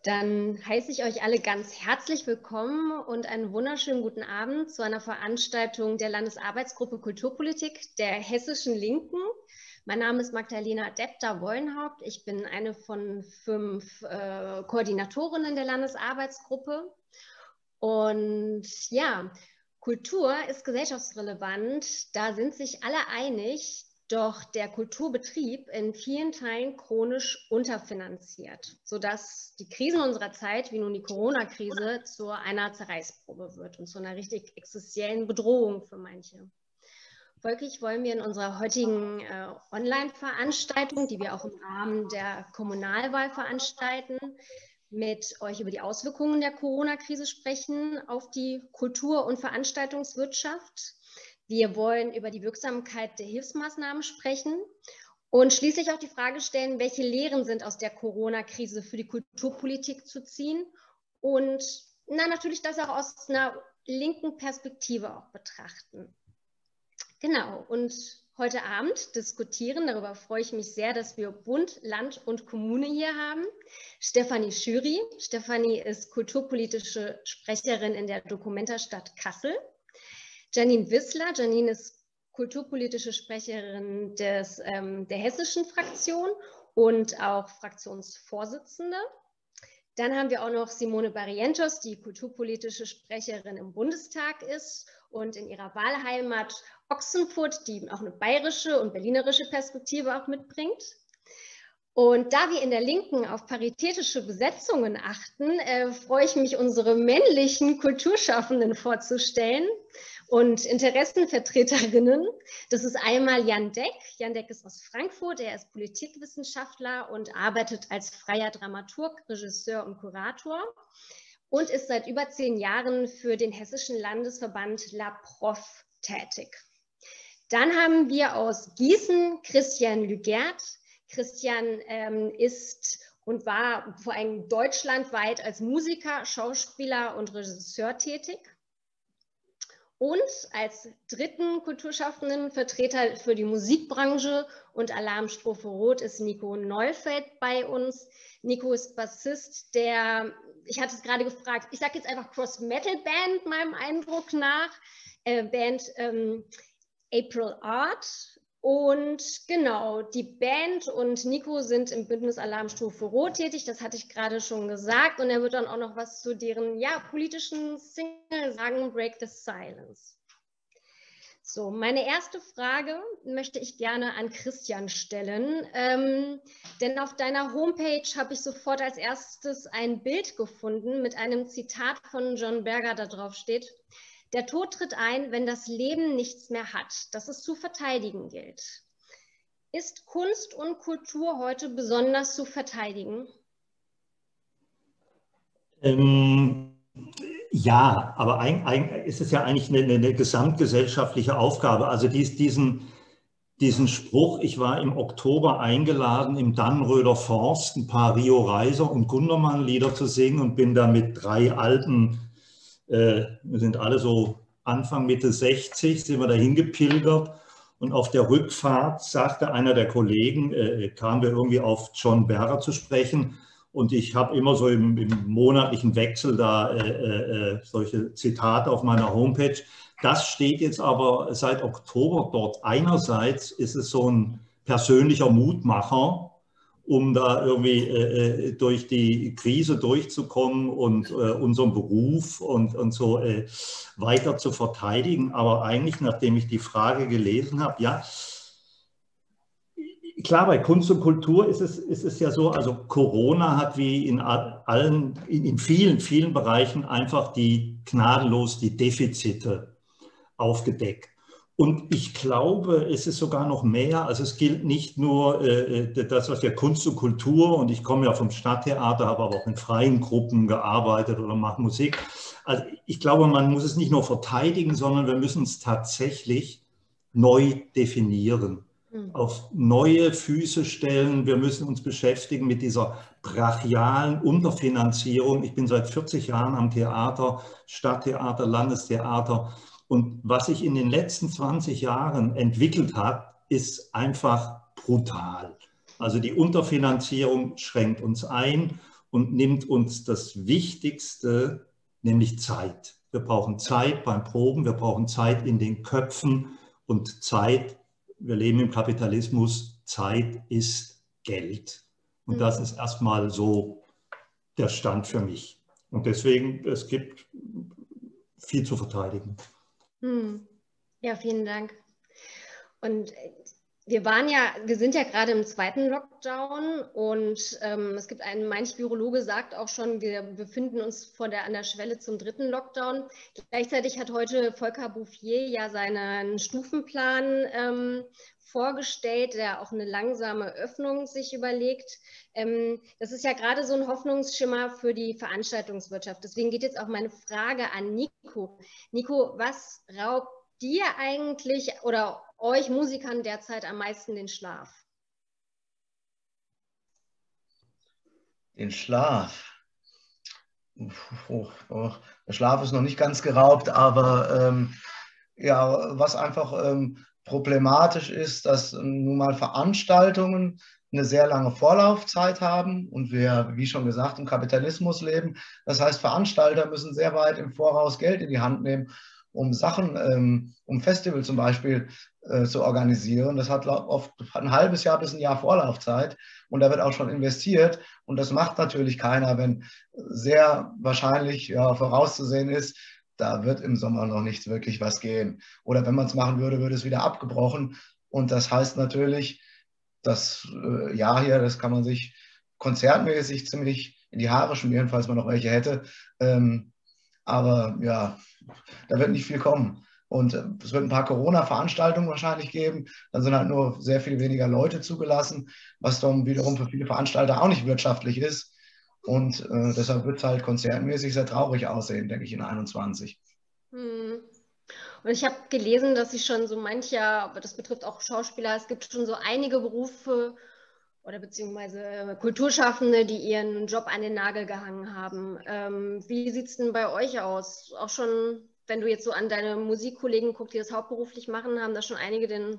Dann heiße ich euch alle ganz herzlich willkommen und einen wunderschönen guten Abend zu einer Veranstaltung der Landesarbeitsgruppe Kulturpolitik der Hessischen Linken. Mein Name ist Magdalena Depter-Wollenhaupt. Ich bin eine von 5 Koordinatorinnen der Landesarbeitsgruppe. Und ja, Kultur ist gesellschaftsrelevant, da sind sich alle einig, doch der Kulturbetrieb in vielen Teilen chronisch unterfinanziert, sodass die Krisen unserer Zeit, wie nun die Corona-Krise, zu einer Zerreißprobe wird und zu einer richtig existenziellen Bedrohung für manche. Folglich wollen wir in unserer heutigen Online-Veranstaltung, die wir auch im Rahmen der Kommunalwahl veranstalten, mit euch über die Auswirkungen der Corona-Krise sprechen auf die Kultur- und Veranstaltungswirtschaft. Wir wollen über die Wirksamkeit der Hilfsmaßnahmen sprechen und schließlich auch die Frage stellen, welche Lehren sind aus der Corona-Krise für die Kulturpolitik zu ziehen und natürlich das auch aus einer linken Perspektive auch betrachten. Genau, und heute Abend diskutieren, darüber freue ich mich sehr, dass wir Bund, Land und Kommune hier haben. Stefanie Schüri. Stefanie ist kulturpolitische Sprecherin in der Documenta Stadt Kassel. Janine Wissler. Janine ist kulturpolitische Sprecherin der hessischen Fraktion und auch Fraktionsvorsitzende. Dann haben wir auch noch Simone Barrientos, die kulturpolitische Sprecherin im Bundestag ist und in ihrer Wahlheimat Ochsenfurt, die auch eine bayerische und berlinerische Perspektive auch mitbringt. Und da wir in der Linken auf paritätische Besetzungen achten, freue ich mich, unsere männlichen Kulturschaffenden vorzustellen und Interessenvertreterinnen. Das ist einmal Jan Deck. Jan Deck ist aus Frankfurt, er ist Politikwissenschaftler und arbeitet als freier Dramaturg, Regisseur und Kurator und ist seit über 10 Jahren für den hessischen Landesverband La Prof tätig. Dann haben wir aus Gießen Christian Lügert. Christian ist und war vor allem deutschlandweit als Musiker, Schauspieler und Regisseur tätig. Und als dritten Kulturschaffenden Vertreter für die Musikbranche und Alarmstufe Rot ist Nico Neufeld bei uns. Nico ist Bassist der, ich hatte es gerade gefragt, ich sage jetzt einfach Cross-Metal-Band meinem Eindruck nach, Band April Art. Und genau, die Band und Nico sind im Bündnis Alarmstufe Rot tätig, das hatte ich gerade schon gesagt. Und er wird dann auch noch was zu deren politischen Single sagen, Break the Silence. So, meine erste Frage möchte ich gerne an Christian stellen. Denn auf deiner Homepage habe ich sofort als erstes ein Bild gefunden mit einem Zitat von John Berger, da drauf steht: Der Tod tritt ein, wenn das Leben nichts mehr hat, das es zu verteidigen gilt. Ist Kunst und Kultur heute besonders zu verteidigen? Ja, aber eigentlich ist es ja eigentlich eine gesamtgesellschaftliche Aufgabe. Also diesen Spruch, ich war im Oktober eingeladen, im Dannenröder Forst ein paar Rio Reiser und Gundermann-Lieder zu singen und bin da mit 3 alten, wir sind alle so Anfang, Mitte 60, sind wir dahin gepilgert. Und auf der Rückfahrt sagte einer der Kollegen, kamen wir irgendwie auf John Berger zu sprechen. Und ich habe immer so im monatlichen Wechsel da solche Zitate auf meiner Homepage. Das steht jetzt aber seit Oktober dort. Einerseits ist es so ein persönlicher Mutmacher, um da irgendwie durch die Krise durchzukommen und unseren Beruf und so weiter zu verteidigen. Aber eigentlich, nachdem ich die Frage gelesen habe, ja, klar, bei Kunst und Kultur ist es ja so, also Corona hat wie in vielen Bereichen einfach gnadenlos die Defizite aufgedeckt. Und ich glaube, es ist sogar noch mehr. Also es gilt nicht nur das, was wir Kunst und Kultur, und ich komme ja vom Stadttheater, habe aber auch in freien Gruppen gearbeitet oder mache Musik. Also ich glaube, man muss es nicht nur verteidigen, sondern wir müssen es tatsächlich neu definieren, auf neue Füße stellen. Wir müssen uns beschäftigen mit dieser brachialen Unterfinanzierung. Ich bin seit 40 Jahren am Theater, Stadttheater, Landestheater. Und was sich in den letzten 20 Jahren entwickelt hat, ist einfach brutal. Also die Unterfinanzierung schränkt uns ein und nimmt uns das Wichtigste, nämlich Zeit. Wir brauchen Zeit beim Proben, wir brauchen Zeit in den Köpfen und Zeit, wir leben im Kapitalismus, Zeit ist Geld. Und das ist erstmal so der Stand für mich. Und deswegen, es gibt viel zu verteidigen. Ja, vielen Dank. Und wir sind ja gerade im zweiten Lockdown und es gibt manch Virologe sagt auch schon, wir befinden uns an der Schwelle zum dritten Lockdown. Gleichzeitig hat heute Volker Bouffier ja seinen Stufenplan vorgestellt, der auch eine langsame Öffnung sich überlegt. Das ist ja gerade so ein Hoffnungsschimmer für die Veranstaltungswirtschaft. Deswegen geht jetzt auch meine Frage an Nico. Nico, was raubt dir eigentlich oder euch Musikern derzeit am meisten den Schlaf? Den Schlaf. Der Schlaf ist noch nicht ganz geraubt, aber ja, was einfach problematisch ist, dass nun mal Veranstaltungen eine sehr lange Vorlaufzeit haben und wir, wie schon gesagt, im Kapitalismus leben. Das heißt, Veranstalter müssen sehr weit im Voraus Geld in die Hand nehmen, um Sachen, um Festival zum Beispiel zu organisieren. Das hat oft ein halbes Jahr bis ein Jahr Vorlaufzeit und da wird auch schon investiert und das macht natürlich keiner, wenn sehr wahrscheinlich vorauszusehen ist, da wird im Sommer noch nicht wirklich was gehen. Oder wenn man es machen würde, würde es wieder abgebrochen und das heißt natürlich, das Jahr hier, das kann man sich konzertmäßig ziemlich in die Haare schmieren, falls man noch welche hätte. Aber ja, da wird nicht viel kommen. Und es wird ein paar Corona-Veranstaltungen wahrscheinlich geben. Dann sind halt nur sehr viel weniger Leute zugelassen, was dann wiederum für viele Veranstalter auch nicht wirtschaftlich ist. Und deshalb wird es halt konzertmäßig sehr traurig aussehen, denke ich, in 2021. Und ich habe gelesen, dass sich schon so mancher, aber das betrifft auch Schauspieler, es gibt schon so einige Berufe oder beziehungsweise Kulturschaffende, die ihren Job an den Nagel gehangen haben. Wie sieht es denn bei euch aus? Auch schon, wenn du jetzt so an deine Musikkollegen guckst, die das hauptberuflich machen, haben da schon einige den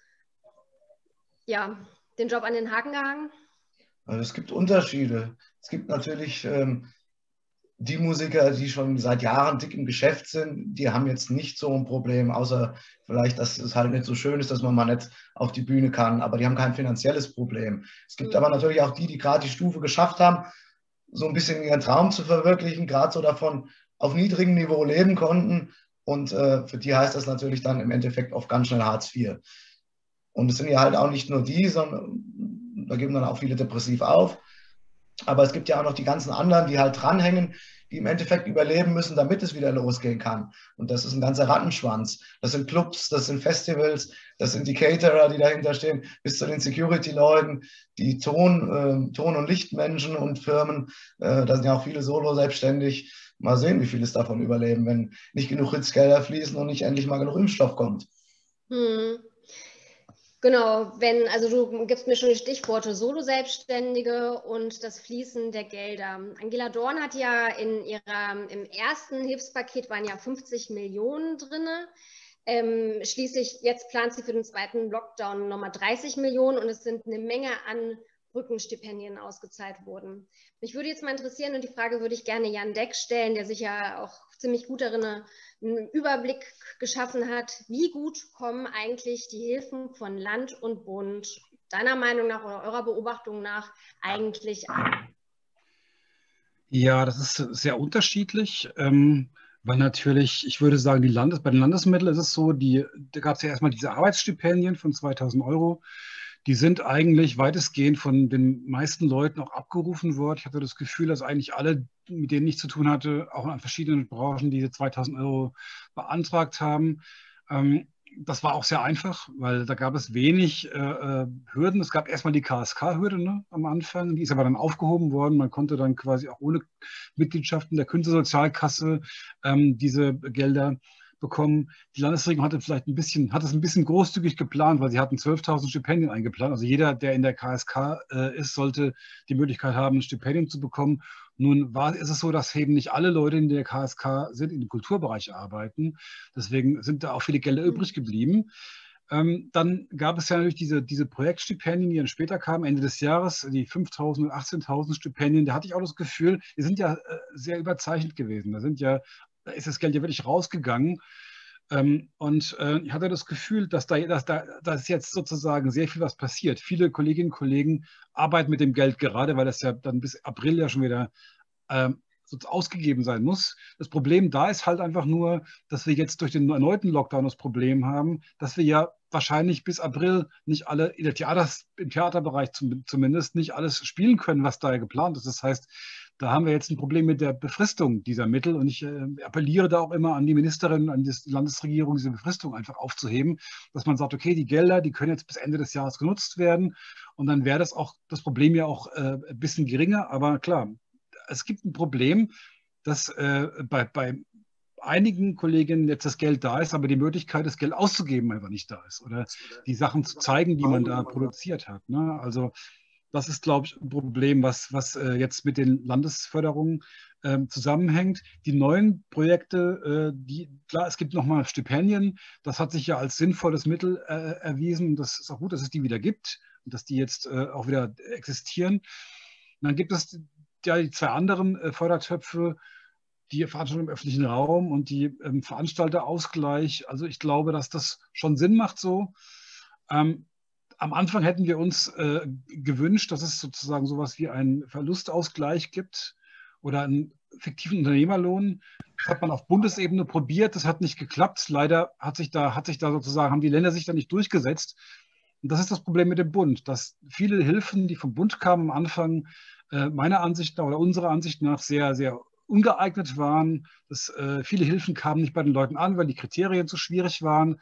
Job an den Haken gehangen? Also es gibt Unterschiede. Es gibt natürlich die Musiker, die schon seit Jahren dick im Geschäft sind, die haben jetzt nicht so ein Problem, außer vielleicht, dass es halt nicht so schön ist, dass man mal nicht auf die Bühne kann, aber die haben kein finanzielles Problem. Es gibt aber natürlich auch die gerade die Stufe geschafft haben, so ein bisschen ihren Traum zu verwirklichen, gerade so davon auf niedrigem Niveau leben konnten und für die heißt das natürlich dann im Endeffekt oft ganz schnell Hartz IV. Und es sind ja halt auch nicht nur die, sondern da geben dann auch viele depressiv auf. Aber es gibt ja auch noch die ganzen anderen, die halt dranhängen, die im Endeffekt überleben müssen, damit es wieder losgehen kann. Und das ist ein ganzer Rattenschwanz. Das sind Clubs, das sind Festivals, das sind die Caterer, die dahinter stehen, bis zu den Security-Leuten, die Ton- und Lichtmenschen und Firmen. Da sind ja auch viele Solo selbstständig. Mal sehen, wie viele es davon überleben, wenn nicht genug Ritzgelder fließen und nicht endlich mal genug Impfstoff kommt. Genau, also du gibst mir schon die Stichworte Solo-Selbstständige und das Fließen der Gelder. Angela Dorn hat ja im ersten Hilfspaket waren ja 50 Millionen drin. Schließlich jetzt plant sie für den zweiten Lockdown nochmal 30 Millionen und es sind eine Menge an Brückenstipendien ausgezahlt wurden. Mich würde jetzt mal interessieren und die Frage würde ich gerne Jan Deck stellen, der sich ja auch ziemlich gut darin einen Überblick geschaffen hat. Wie gut kommen eigentlich die Hilfen von Land und Bund deiner Meinung nach oder eurer Beobachtung nach eigentlich an? Ja, das ist sehr unterschiedlich, weil natürlich, ich würde sagen, bei den Landesmitteln ist es so, da gab es ja erstmal diese Arbeitsstipendien von 2.000 Euro. Die sind eigentlich weitestgehend von den meisten Leuten auch abgerufen worden. Ich hatte das Gefühl, dass eigentlich alle, mit denen ich zu tun hatte, auch in verschiedenen Branchen diese 2.000 Euro beantragt haben. Das war auch sehr einfach, weil da gab es wenig Hürden. Es gab erstmal die KSK-Hürde, ne, am Anfang, die ist aber dann aufgehoben worden. Man konnte dann quasi auch ohne Mitgliedschaft in der Künstlersozialkasse diese Gelder bekommen. Die Landesregierung hat es ein bisschen großzügig geplant, weil sie hatten 12.000 Stipendien eingeplant. Also jeder, der in der KSK ist, sollte die Möglichkeit haben, ein Stipendium zu bekommen. Nun ist es so, dass eben nicht alle Leute in der KSK sind, in dem Kulturbereich arbeiten. Deswegen sind da auch viele Gelder übrig geblieben. Dann gab es ja natürlich diese Projektstipendien, die dann später kamen, Ende des Jahres, die 5.000 und 18.000 Stipendien. Da hatte ich auch das Gefühl, die sind ja sehr überzeichnet gewesen. Da ist das Geld ja wirklich rausgegangen. Ich hatte das Gefühl, dass ist jetzt sozusagen sehr viel was passiert. Viele Kolleginnen und Kollegen arbeiten mit dem Geld gerade, weil das ja dann bis April ja schon wieder so ausgegeben sein muss. Das Problem da ist halt einfach nur, dass wir jetzt durch den erneuten Lockdown das Problem haben, dass wir ja wahrscheinlich bis April nicht alle im Theaterbereich zumindest nicht alles spielen können, was da geplant ist. Das heißt, da haben wir jetzt ein Problem mit der Befristung dieser Mittel und ich appelliere da auch immer an die Ministerin, an die Landesregierung, diese Befristung einfach aufzuheben, dass man sagt, okay, die Gelder, die können jetzt bis Ende des Jahres genutzt werden und dann wäre das Problem ja auch ein bisschen geringer, aber klar, es gibt ein Problem, dass bei einigen Kolleginnen jetzt das Geld da ist, aber die Möglichkeit, das Geld auszugeben, einfach nicht da ist oder die Sachen zu zeigen, die man da produziert hat. Ne? Also das ist, glaube ich, ein Problem, was jetzt mit den Landesförderungen zusammenhängt. Die neuen Projekte, klar, es gibt nochmal Stipendien, das hat sich ja als sinnvolles Mittel erwiesen. Das ist auch gut, dass es die wieder gibt und dass die jetzt auch wieder existieren. Und dann gibt es ja die zwei anderen Fördertöpfe, die Veranstaltung im öffentlichen Raum und die Veranstalterausgleich. Also ich glaube, dass das schon Sinn macht so. Am Anfang hätten wir uns gewünscht, dass es sozusagen sowas wie einen Verlustausgleich gibt oder einen fiktiven Unternehmerlohn. Das hat man auf Bundesebene probiert, das hat nicht geklappt. Leider haben die Länder sich da nicht durchgesetzt. Und das ist das Problem mit dem Bund, dass viele Hilfen, die vom Bund kamen am Anfang, meiner Ansicht nach oder unserer Ansicht nach sehr, sehr ungeeignet waren. Viele Hilfen kamen nicht bei den Leuten an, weil die Kriterien zu schwierig waren.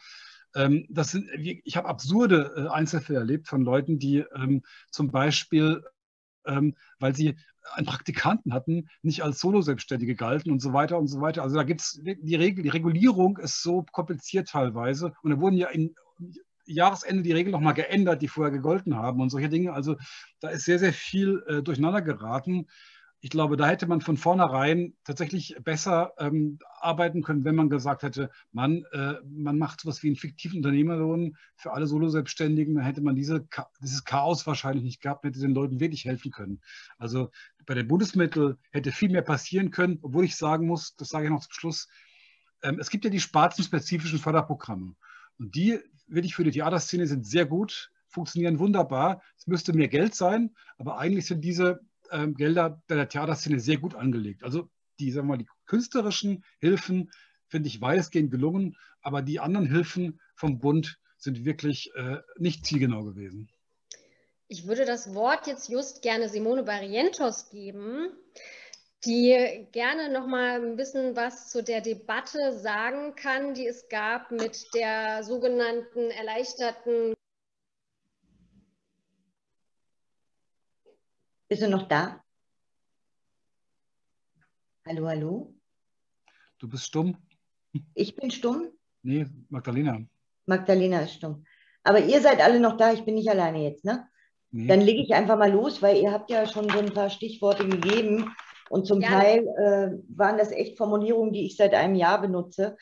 Ich habe absurde Einzelfälle erlebt von Leuten, die zum Beispiel, weil sie einen Praktikanten hatten, nicht als Solo-Selbstständige galten und so weiter und so weiter. Also da gibt es die Regulierung ist so kompliziert teilweise und da wurden ja im Jahresende die Regeln nochmal geändert, die vorher gegolten haben und solche Dinge. Also da ist sehr, sehr viel durcheinander geraten. Ich glaube, da hätte man von vornherein tatsächlich besser arbeiten können, wenn man gesagt hätte, man macht sowas wie einen fiktiven Unternehmerlohn für alle Solo-Selbstständigen. Dann hätte man dieses Chaos wahrscheinlich nicht gehabt, hätte den Leuten wirklich helfen können. Also bei den Bundesmitteln hätte viel mehr passieren können, obwohl ich sagen muss, das sage ich noch zum Schluss, es gibt ja die spartenspezifischen Förderprogramme. Und die, wirklich für die Theaterszene, sind sehr gut, funktionieren wunderbar. Es müsste mehr Geld sein, aber eigentlich sind diese Gelder bei der Theaterszene sehr gut angelegt. Also die künstlerischen Hilfen finde ich weitestgehend gelungen, aber die anderen Hilfen vom Bund sind wirklich nicht zielgenau gewesen. Ich würde das Wort jetzt just gerne Simone Barrientos geben, die gerne noch mal ein bisschen was zu der Debatte sagen kann, die es gab mit der sogenannten erleichterten. Bist du noch da? Hallo, hallo? Du bist stumm? Ich bin stumm? Nee, Magdalena. Magdalena ist stumm. Aber ihr seid alle noch da, ich bin nicht alleine jetzt, ne? Nee. Dann lege ich einfach mal los, weil ihr habt ja schon so ein paar Stichworte gegeben und zum Teil waren das echt Formulierungen, die ich seit einem Jahr benutze.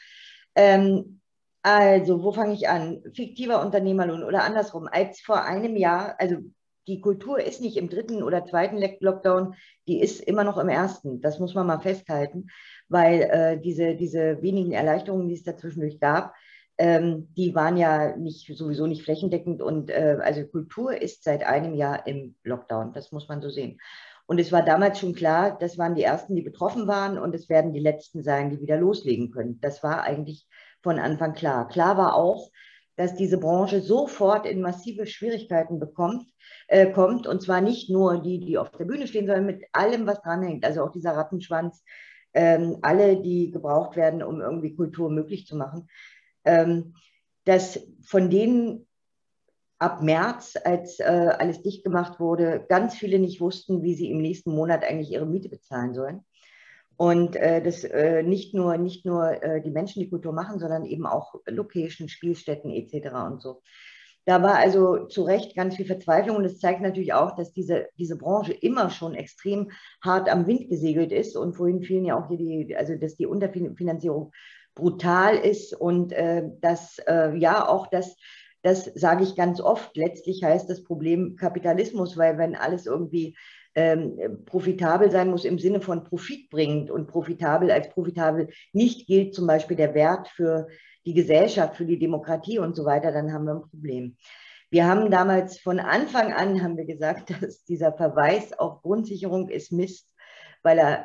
Also, wo fange ich an? Fiktiver Unternehmerlohn oder andersrum, als vor einem Jahr, also die Kultur ist nicht im dritten oder zweiten Lockdown, die ist immer noch im ersten. Das muss man mal festhalten, weil diese wenigen Erleichterungen, die es dazwischendurch gab, die waren ja sowieso nicht flächendeckend. Und also Kultur ist seit einem Jahr im Lockdown. Das muss man so sehen. Und es war damals schon klar, das waren die Ersten, die betroffen waren und es werden die Letzten sein, die wieder loslegen können. Das war eigentlich von Anfang klar. Klar war auch, dass diese Branche sofort in massive Schwierigkeiten kommt. Und zwar nicht nur die auf der Bühne stehen, sondern mit allem, was dranhängt. Also auch dieser Rattenschwanz, alle, die gebraucht werden, um irgendwie Kultur möglich zu machen. Dass von denen ab März, als alles dicht gemacht wurde, ganz viele nicht wussten, wie sie im nächsten Monat eigentlich ihre Miete bezahlen sollen. Und das nicht nur die Menschen, die Kultur machen, sondern eben auch Locations, Spielstätten etc. und so. Da war also zu Recht ganz viel Verzweiflung und es zeigt natürlich auch, dass diese Branche immer schon extrem hart am Wind gesegelt ist und vorhin fielen ja auch hier dass die Unterfinanzierung brutal ist und dass ja auch das Das sage ich ganz oft. Letztlich heißt das Problem Kapitalismus, weil wenn alles irgendwie profitabel sein muss im Sinne von Profit bringend und profitabel als profitabel nicht gilt zum Beispiel der Wert für die Gesellschaft, für die Demokratie und so weiter, dann haben wir ein Problem. Wir haben damals von Anfang an haben wir gesagt, dass dieser Verweis auf Grundsicherung ist Mist, weil er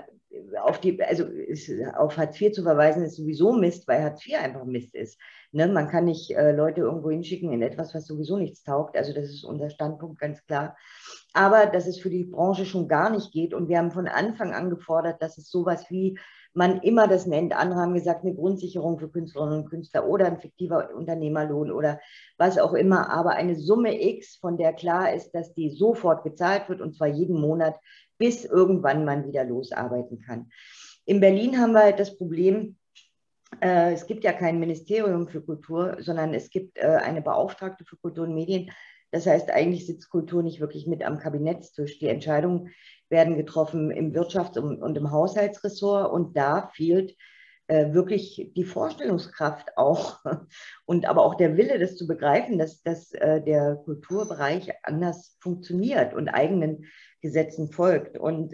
auf Hartz IV zu verweisen ist sowieso Mist, weil Hartz IV einfach Mist ist. Ne? Man kann nicht Leute irgendwo hinschicken in etwas, was sowieso nichts taugt. Also das ist unser Standpunkt, ganz klar. Aber dass es für die Branche schon gar nicht geht. Und wir haben von Anfang an gefordert, dass es sowas wie, man immer das nennt, andere haben gesagt, eine Grundsicherung für Künstlerinnen und Künstler oder ein fiktiver Unternehmerlohn oder was auch immer, aber eine Summe X, von der klar ist, dass die sofort gezahlt wird und zwar jeden Monat, bis irgendwann man wieder losarbeiten kann. In Berlin haben wir halt das Problem, es gibt ja kein Ministerium für Kultur, sondern es gibt eine Beauftragte für Kultur und Medien. Das heißt, eigentlich sitzt Kultur nicht wirklich mit am Kabinettstisch. Die Entscheidungen werden getroffen im Wirtschafts- und im Haushaltsressort und da fehlt wirklich die Vorstellungskraft auch und aber auch der Wille, das zu begreifen, dass der Kulturbereich anders funktioniert und eigenen Gesetzen folgt. Und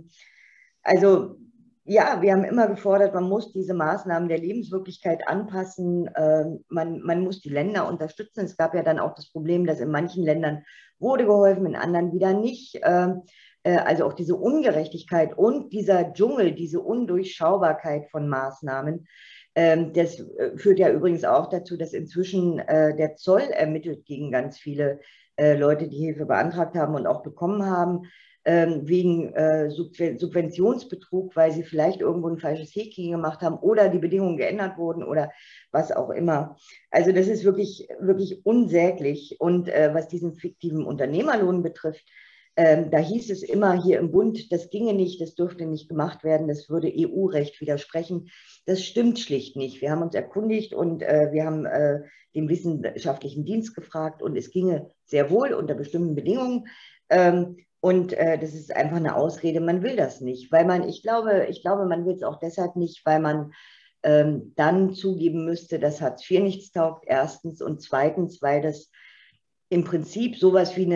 also ja, wir haben immer gefordert, man muss diese Maßnahmen der Lebenswirklichkeit anpassen, man muss die Länder unterstützen. Es gab ja dann auch das Problem, dass in manchen Ländern wurde geholfen, in anderen wieder nicht. Also auch diese Ungerechtigkeit und dieser Dschungel, diese Undurchschaubarkeit von Maßnahmen, das führt ja übrigens auch dazu, dass inzwischen der Zoll ermittelt gegen ganz viele Leute, die Hilfe beantragt haben und auch bekommen haben, wegen Subventionsbetrug, weil sie vielleicht irgendwo ein falsches Häkchen gemacht haben oder die Bedingungen geändert wurden oder was auch immer. Also das ist wirklich, wirklich unsäglich. Und was diesen fiktiven Unternehmerlohn betrifft, da hieß es immer hier im Bund, das ginge nicht, das dürfte nicht gemacht werden, das würde EU-Recht widersprechen. Das stimmt schlicht nicht. Wir haben uns erkundigt und wir haben den wissenschaftlichen Dienst gefragt und es ginge sehr wohl unter bestimmten Bedingungen. Und das ist einfach eine Ausrede, man will das nicht, weil ich glaube, man will es auch deshalb nicht, weil man dann zugeben müsste, dass Hartz IV nichts taugt, erstens, und zweitens, weil das im Prinzip sowas wie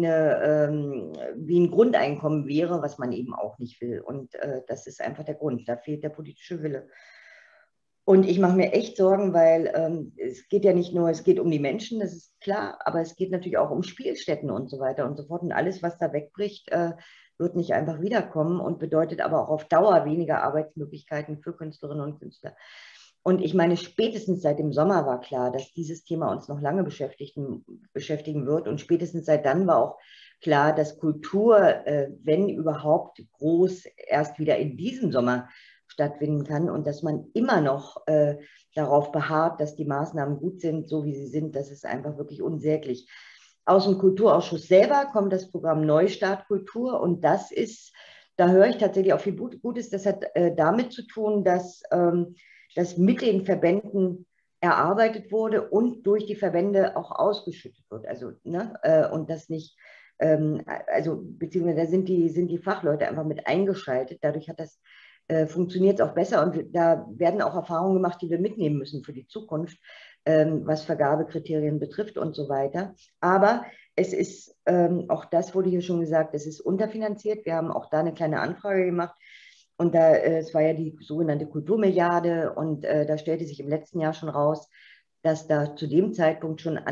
ein Grundeinkommen wäre, was man eben auch nicht will. Und das ist einfach der Grund, da fehlt der politische Wille. Und ich mache mir echt Sorgen, weil es geht ja nicht nur, es geht um die Menschen, das ist klar, aber es geht natürlich auch um Spielstätten und so weiter und so fort. Und alles, was da wegbricht, wird nicht einfach wiederkommen und bedeutet aber auch auf Dauer weniger Arbeitsmöglichkeiten für Künstlerinnen und Künstler. Und ich meine, spätestens seit dem Sommer war klar, dass dieses Thema uns noch lange beschäftigen wird. Und spätestens seit dann war auch klar, dass Kultur, wenn überhaupt groß, erst wieder in diesem Sommer stattfinden kann und dass man immer noch darauf beharrt, dass die Maßnahmen gut sind, so wie sie sind. Das ist einfach wirklich unsäglich. Aus dem Kulturausschuss selber kommt das Programm Neustart Kultur und das ist, da höre ich tatsächlich auch viel Gutes. Das hat damit zu tun, dass das mit den Verbänden erarbeitet wurde und durch die Verbände auch ausgeschüttet wird. Also, ne, und das nicht, also beziehungsweise da sind die Fachleute einfach mit eingeschaltet. Dadurch hat das funktioniert es auch besser und da werden auch Erfahrungen gemacht, die wir mitnehmen müssen für die Zukunft, was Vergabekriterien betrifft und so weiter. Aber es ist, auch das wurde hier schon gesagt, es ist unterfinanziert. Wir haben auch da eine kleine Anfrage gemacht. Und da, es war ja die sogenannte Kulturmilliarde und da stellte sich im letzten Jahr schon raus, dass da zu dem Zeitpunkt schon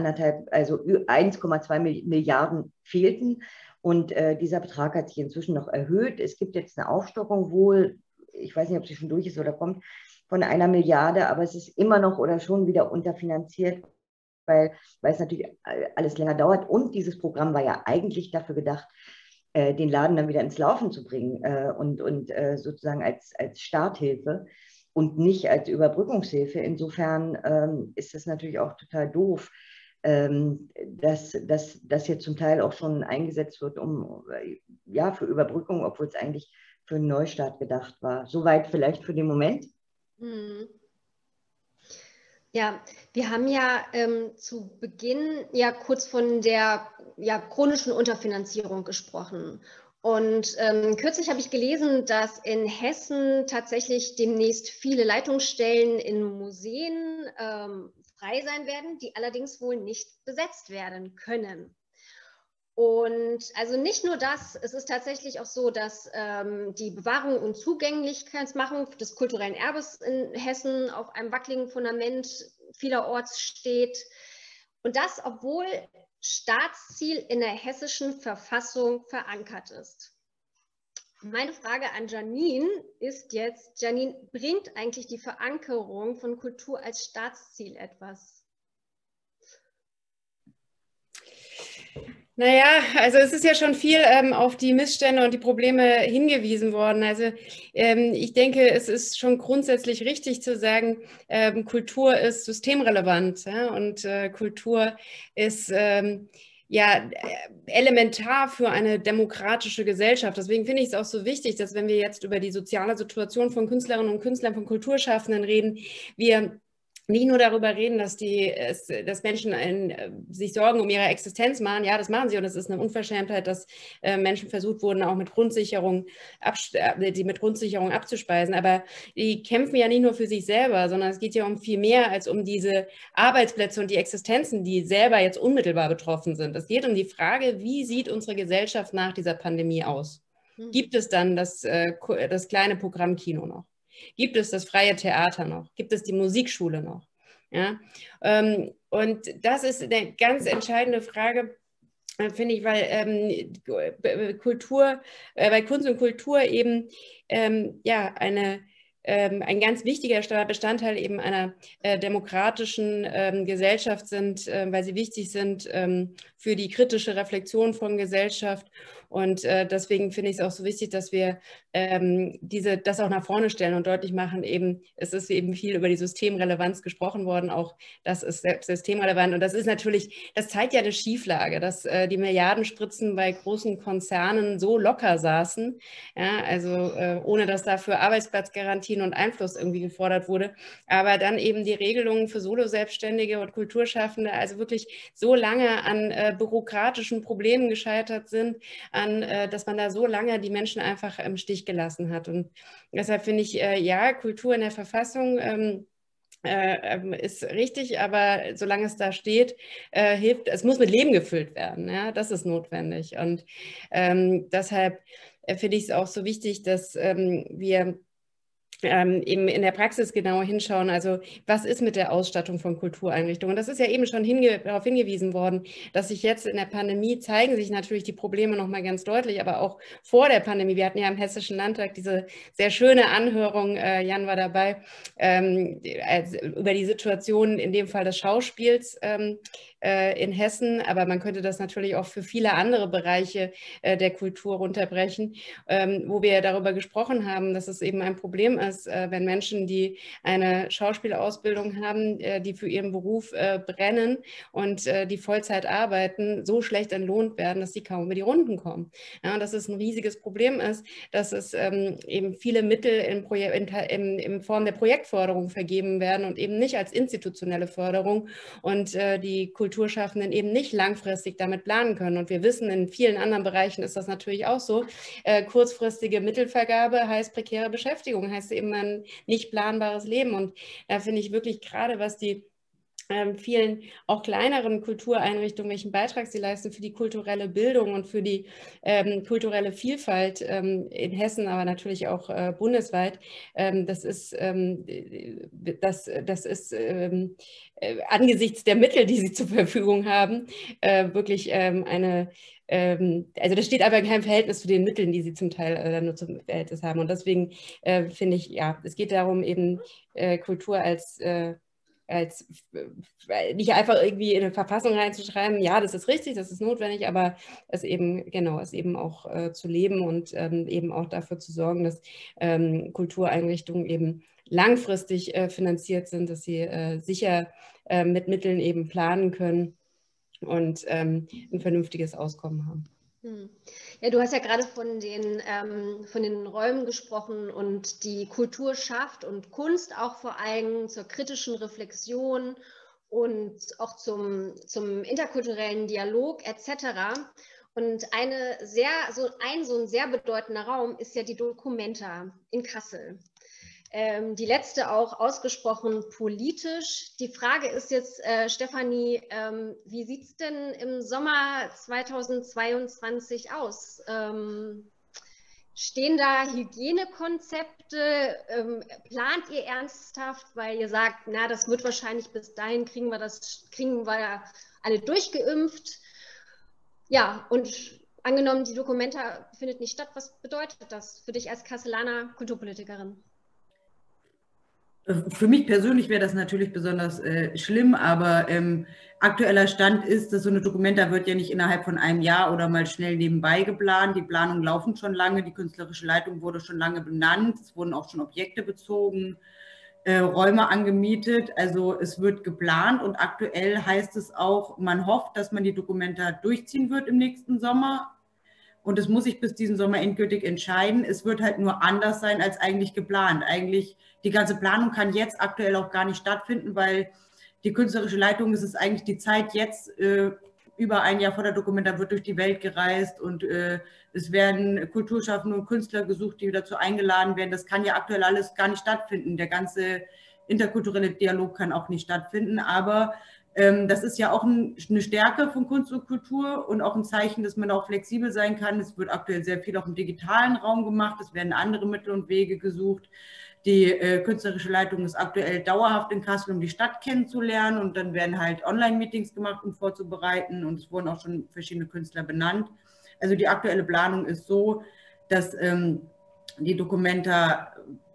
1,2 Milliarden fehlten. Und dieser Betrag hat sich inzwischen noch erhöht. Es gibt jetzt eine Aufstockung wohl, ich weiß nicht, ob sie schon durch ist oder kommt, von 1 Milliarde, aber es ist immer noch oder schon wieder unterfinanziert, weil es natürlich alles länger dauert. Und dieses Programm war ja eigentlich dafür gedacht, den Laden dann wieder ins Laufen zu bringen und sozusagen als Starthilfe und nicht als Überbrückungshilfe. Insofern ist das natürlich auch total doof, dass das jetzt zum Teil auch schon eingesetzt wird, für Überbrückung, obwohl es eigentlich für einen Neustart gedacht war. Soweit vielleicht für den Moment. Ja, wir haben ja zu Beginn ja kurz von der chronischen Unterfinanzierung gesprochen. Und kürzlich habe ich gelesen, dass in Hessen tatsächlich demnächst viele Leitungsstellen in Museen frei sein werden, die allerdings wohl nicht besetzt werden können. Und also nicht nur das, es ist tatsächlich auch so, dass die Bewahrung und Zugänglichkeitsmachung des kulturellen Erbes in Hessen auf einem wackeligen Fundament vielerorts steht. Und das, obwohl Staatsziel in der hessischen Verfassung verankert ist. Meine Frage an Janine ist jetzt, Janine, bringt eigentlich die Verankerung von Kultur als Staatsziel etwas? Naja, also es ist ja schon viel auf die Missstände und die Probleme hingewiesen worden. Also ich denke, es ist schon grundsätzlich richtig zu sagen, Kultur ist systemrelevant, ja? Und Kultur ist ja elementar für eine demokratische Gesellschaft. Deswegen finde ich es auch so wichtig, dass wenn wir jetzt über die soziale Situation von Künstlerinnen und Künstlern, von Kulturschaffenden reden, wir nicht nur darüber reden, dass Menschen sich Sorgen um ihre Existenz machen. Ja, das machen sie und es ist eine Unverschämtheit, dass Menschen versucht wurden, auch mit Grundsicherung abzuspeisen. Aber die kämpfen ja nicht nur für sich selber, sondern es geht ja um viel mehr als um diese Arbeitsplätze und die Existenzen, die selber jetzt unmittelbar betroffen sind. Es geht um die Frage, wie sieht unsere Gesellschaft nach dieser Pandemie aus? Gibt es dann das kleine Programmkino noch? Gibt es das freie Theater noch? Gibt es die Musikschule noch? Ja? Und das ist eine ganz entscheidende Frage, finde ich, weil bei Kunst und Kultur eben ja ein ganz wichtiger Bestandteil eben einer demokratischen Gesellschaft sind, weil sie wichtig sind für die kritische Reflexion von Gesellschaft. Und deswegen finde ich es auch so wichtig, dass wir das auch nach vorne stellen und deutlich machen, eben, es ist eben viel über die Systemrelevanz gesprochen worden, auch das ist systemrelevant. Und das ist natürlich, das zeigt ja eine Schieflage, dass die Milliardenspritzen bei großen Konzernen so locker saßen, ja, also ohne dass dafür Arbeitsplatzgarantien und Einfluss irgendwie gefordert wurde, aber dann eben die Regelungen für Solo-Selbstständige und Kulturschaffende also wirklich so lange an bürokratischen Problemen gescheitert sind, dass man da so lange die Menschen einfach im Stich gelassen hat. Und deshalb finde ich, ja, Kultur in der Verfassung ist richtig, aber solange es da steht, es muss mit Leben gefüllt werden. Ja? Das ist notwendig. Und deshalb finde ich es auch so wichtig, dass wir eben in der Praxis genauer hinschauen, also was ist mit der Ausstattung von Kultureinrichtungen? Das ist ja eben schon darauf hingewiesen worden, dass sich jetzt in der Pandemie zeigen sich natürlich die Probleme nochmal ganz deutlich, aber auch vor der Pandemie. Wir hatten ja im Hessischen Landtag diese sehr schöne Anhörung, Jan war dabei, über die Situation in dem Fall des Schauspiels in Hessen, aber man könnte das natürlich auch für viele andere Bereiche der Kultur runterbrechen, wo wir darüber gesprochen haben, dass es eben ein Problem ist, wenn Menschen, die eine Schauspielausbildung haben, die für ihren Beruf brennen und die Vollzeit arbeiten, so schlecht entlohnt werden, dass sie kaum über die Runden kommen. Ja, und dass es ein riesiges Problem ist, dass es eben viele Mittel in Form der Projektförderung vergeben werden und eben nicht als institutionelle Förderung und die Kulturschaffenden eben nicht langfristig damit planen können. Und wir wissen, in vielen anderen Bereichen ist das natürlich auch so. Kurzfristige Mittelvergabe heißt prekäre Beschäftigung, heißt eben ein nicht planbares Leben. Und da finde ich wirklich gerade, was die vielen auch kleineren Kultureinrichtungen, welchen Beitrag sie leisten für die kulturelle Bildung und für die kulturelle Vielfalt in Hessen, aber natürlich auch bundesweit. Das ist angesichts der Mittel, die sie zur Verfügung haben, wirklich also das steht aber in keinem Verhältnis zu den Mitteln, die sie zum Teil nur zum Verhältnis haben. Und deswegen finde ich, ja, es geht darum, eben Kultur als nicht einfach irgendwie in eine Verfassung reinzuschreiben, ja, das ist richtig, das ist notwendig, aber es eben, genau, es eben auch zu leben und eben auch dafür zu sorgen, dass Kultureinrichtungen eben langfristig finanziert sind, dass sie sicher mit Mitteln eben planen können und ein vernünftiges Auskommen haben. Ja, du hast ja gerade von den Räumen gesprochen und die Kultur schafft und Kunst auch vor allem zur kritischen Reflexion und auch zum interkulturellen Dialog etc. Und so ein sehr bedeutender Raum ist ja die Documenta in Kassel. Die letzte auch ausgesprochen politisch. Die Frage ist jetzt, Stefanie, wie sieht es denn im Sommer 2022 aus? Stehen da Hygienekonzepte? Plant ihr ernsthaft, weil ihr sagt, na, das wird wahrscheinlich bis dahin, kriegen wir alle durchgeimpft? Ja, und angenommen, die Documenta findet nicht statt, was bedeutet das für dich als Kastellaner Kulturpolitikerin? Für mich persönlich wäre das natürlich besonders schlimm, aber aktueller Stand ist, dass so eine Documenta wird ja nicht innerhalb von einem Jahr oder mal schnell nebenbei geplant. Die Planungen laufen schon lange, die künstlerische Leitung wurde schon lange benannt, es wurden auch schon Objekte bezogen, Räume angemietet, also es wird geplant und aktuell heißt es auch, man hofft, dass man die Documenta durchziehen wird im nächsten Sommer. Und es muss sich bis diesen Sommer endgültig entscheiden. Es wird halt nur anders sein als eigentlich geplant. Eigentlich, die ganze Planung kann jetzt aktuell auch gar nicht stattfinden, weil die künstlerische Leitung, es ist eigentlich die Zeit jetzt, über ein Jahr vor der Documenta wird durch die Welt gereist und es werden Kulturschaffende und Künstler gesucht, die dazu eingeladen werden. Das kann ja aktuell alles gar nicht stattfinden. Der ganze interkulturelle Dialog kann auch nicht stattfinden, aber das ist ja auch eine Stärke von Kunst und Kultur und auch ein Zeichen, dass man auch flexibel sein kann. Es wird aktuell sehr viel auch im digitalen Raum gemacht. Es werden andere Mittel und Wege gesucht. Die künstlerische Leitung ist aktuell dauerhaft in Kassel, um die Stadt kennenzulernen. Und dann werden halt Online-Meetings gemacht, um vorzubereiten. Und es wurden auch schon verschiedene Künstler benannt. Also die aktuelle Planung ist so, dass die Documenta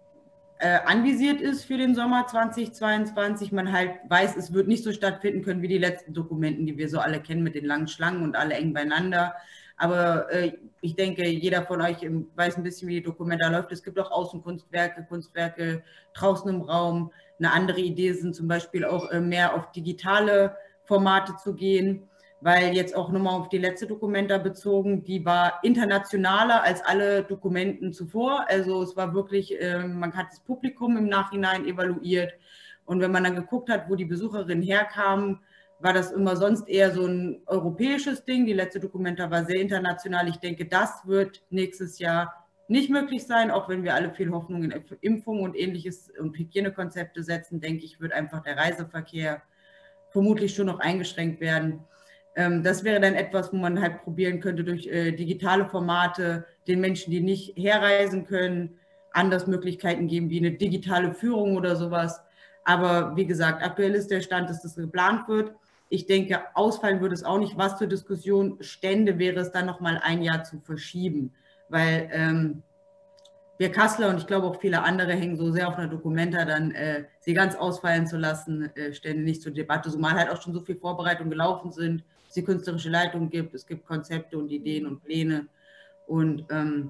anvisiert ist für den Sommer 2022. Man halt weiß, es wird nicht so stattfinden können wie die letzten Dokumenten, die wir so alle kennen mit den langen Schlangen und alle eng beieinander. Aber ich denke, jeder von euch weiß ein bisschen, wie die Documenta läuft. Es gibt auch Außenkunstwerke, Kunstwerke draußen im Raum. Eine andere Idee sind zum Beispiel auch mehr auf digitale Formate zu gehen, weil jetzt auch nochmal auf die letzte Documenta bezogen, die war internationaler als alle Dokumenten zuvor. Also es war wirklich, man hat das Publikum im Nachhinein evaluiert und wenn man dann geguckt hat, wo die Besucherinnen herkamen, war das immer sonst eher so ein europäisches Ding. Die letzte Documenta war sehr international. Ich denke, das wird nächstes Jahr nicht möglich sein, auch wenn wir alle viel Hoffnung in Impfungen und ähnliches und Hygienekonzepte setzen, denke ich, wird einfach der Reiseverkehr vermutlich schon noch eingeschränkt werden. Das wäre dann etwas, wo man halt probieren könnte, durch digitale Formate den Menschen, die nicht herreisen können, anders Möglichkeiten geben, wie eine digitale Führung oder sowas. Aber wie gesagt, aktuell ist der Stand, dass das geplant wird. Ich denke, ausfallen würde es auch nicht. Was zur Diskussion stände, wäre es dann nochmal ein Jahr zu verschieben, weil wir Kasseler und ich glaube auch viele andere hängen so sehr auf einer Documenta, dann sie ganz ausfallen zu lassen, stände nicht zur Debatte, zumal halt auch schon so viel Vorbereitung gelaufen sind, es die künstlerische Leitung gibt, es gibt Konzepte und Ideen und Pläne und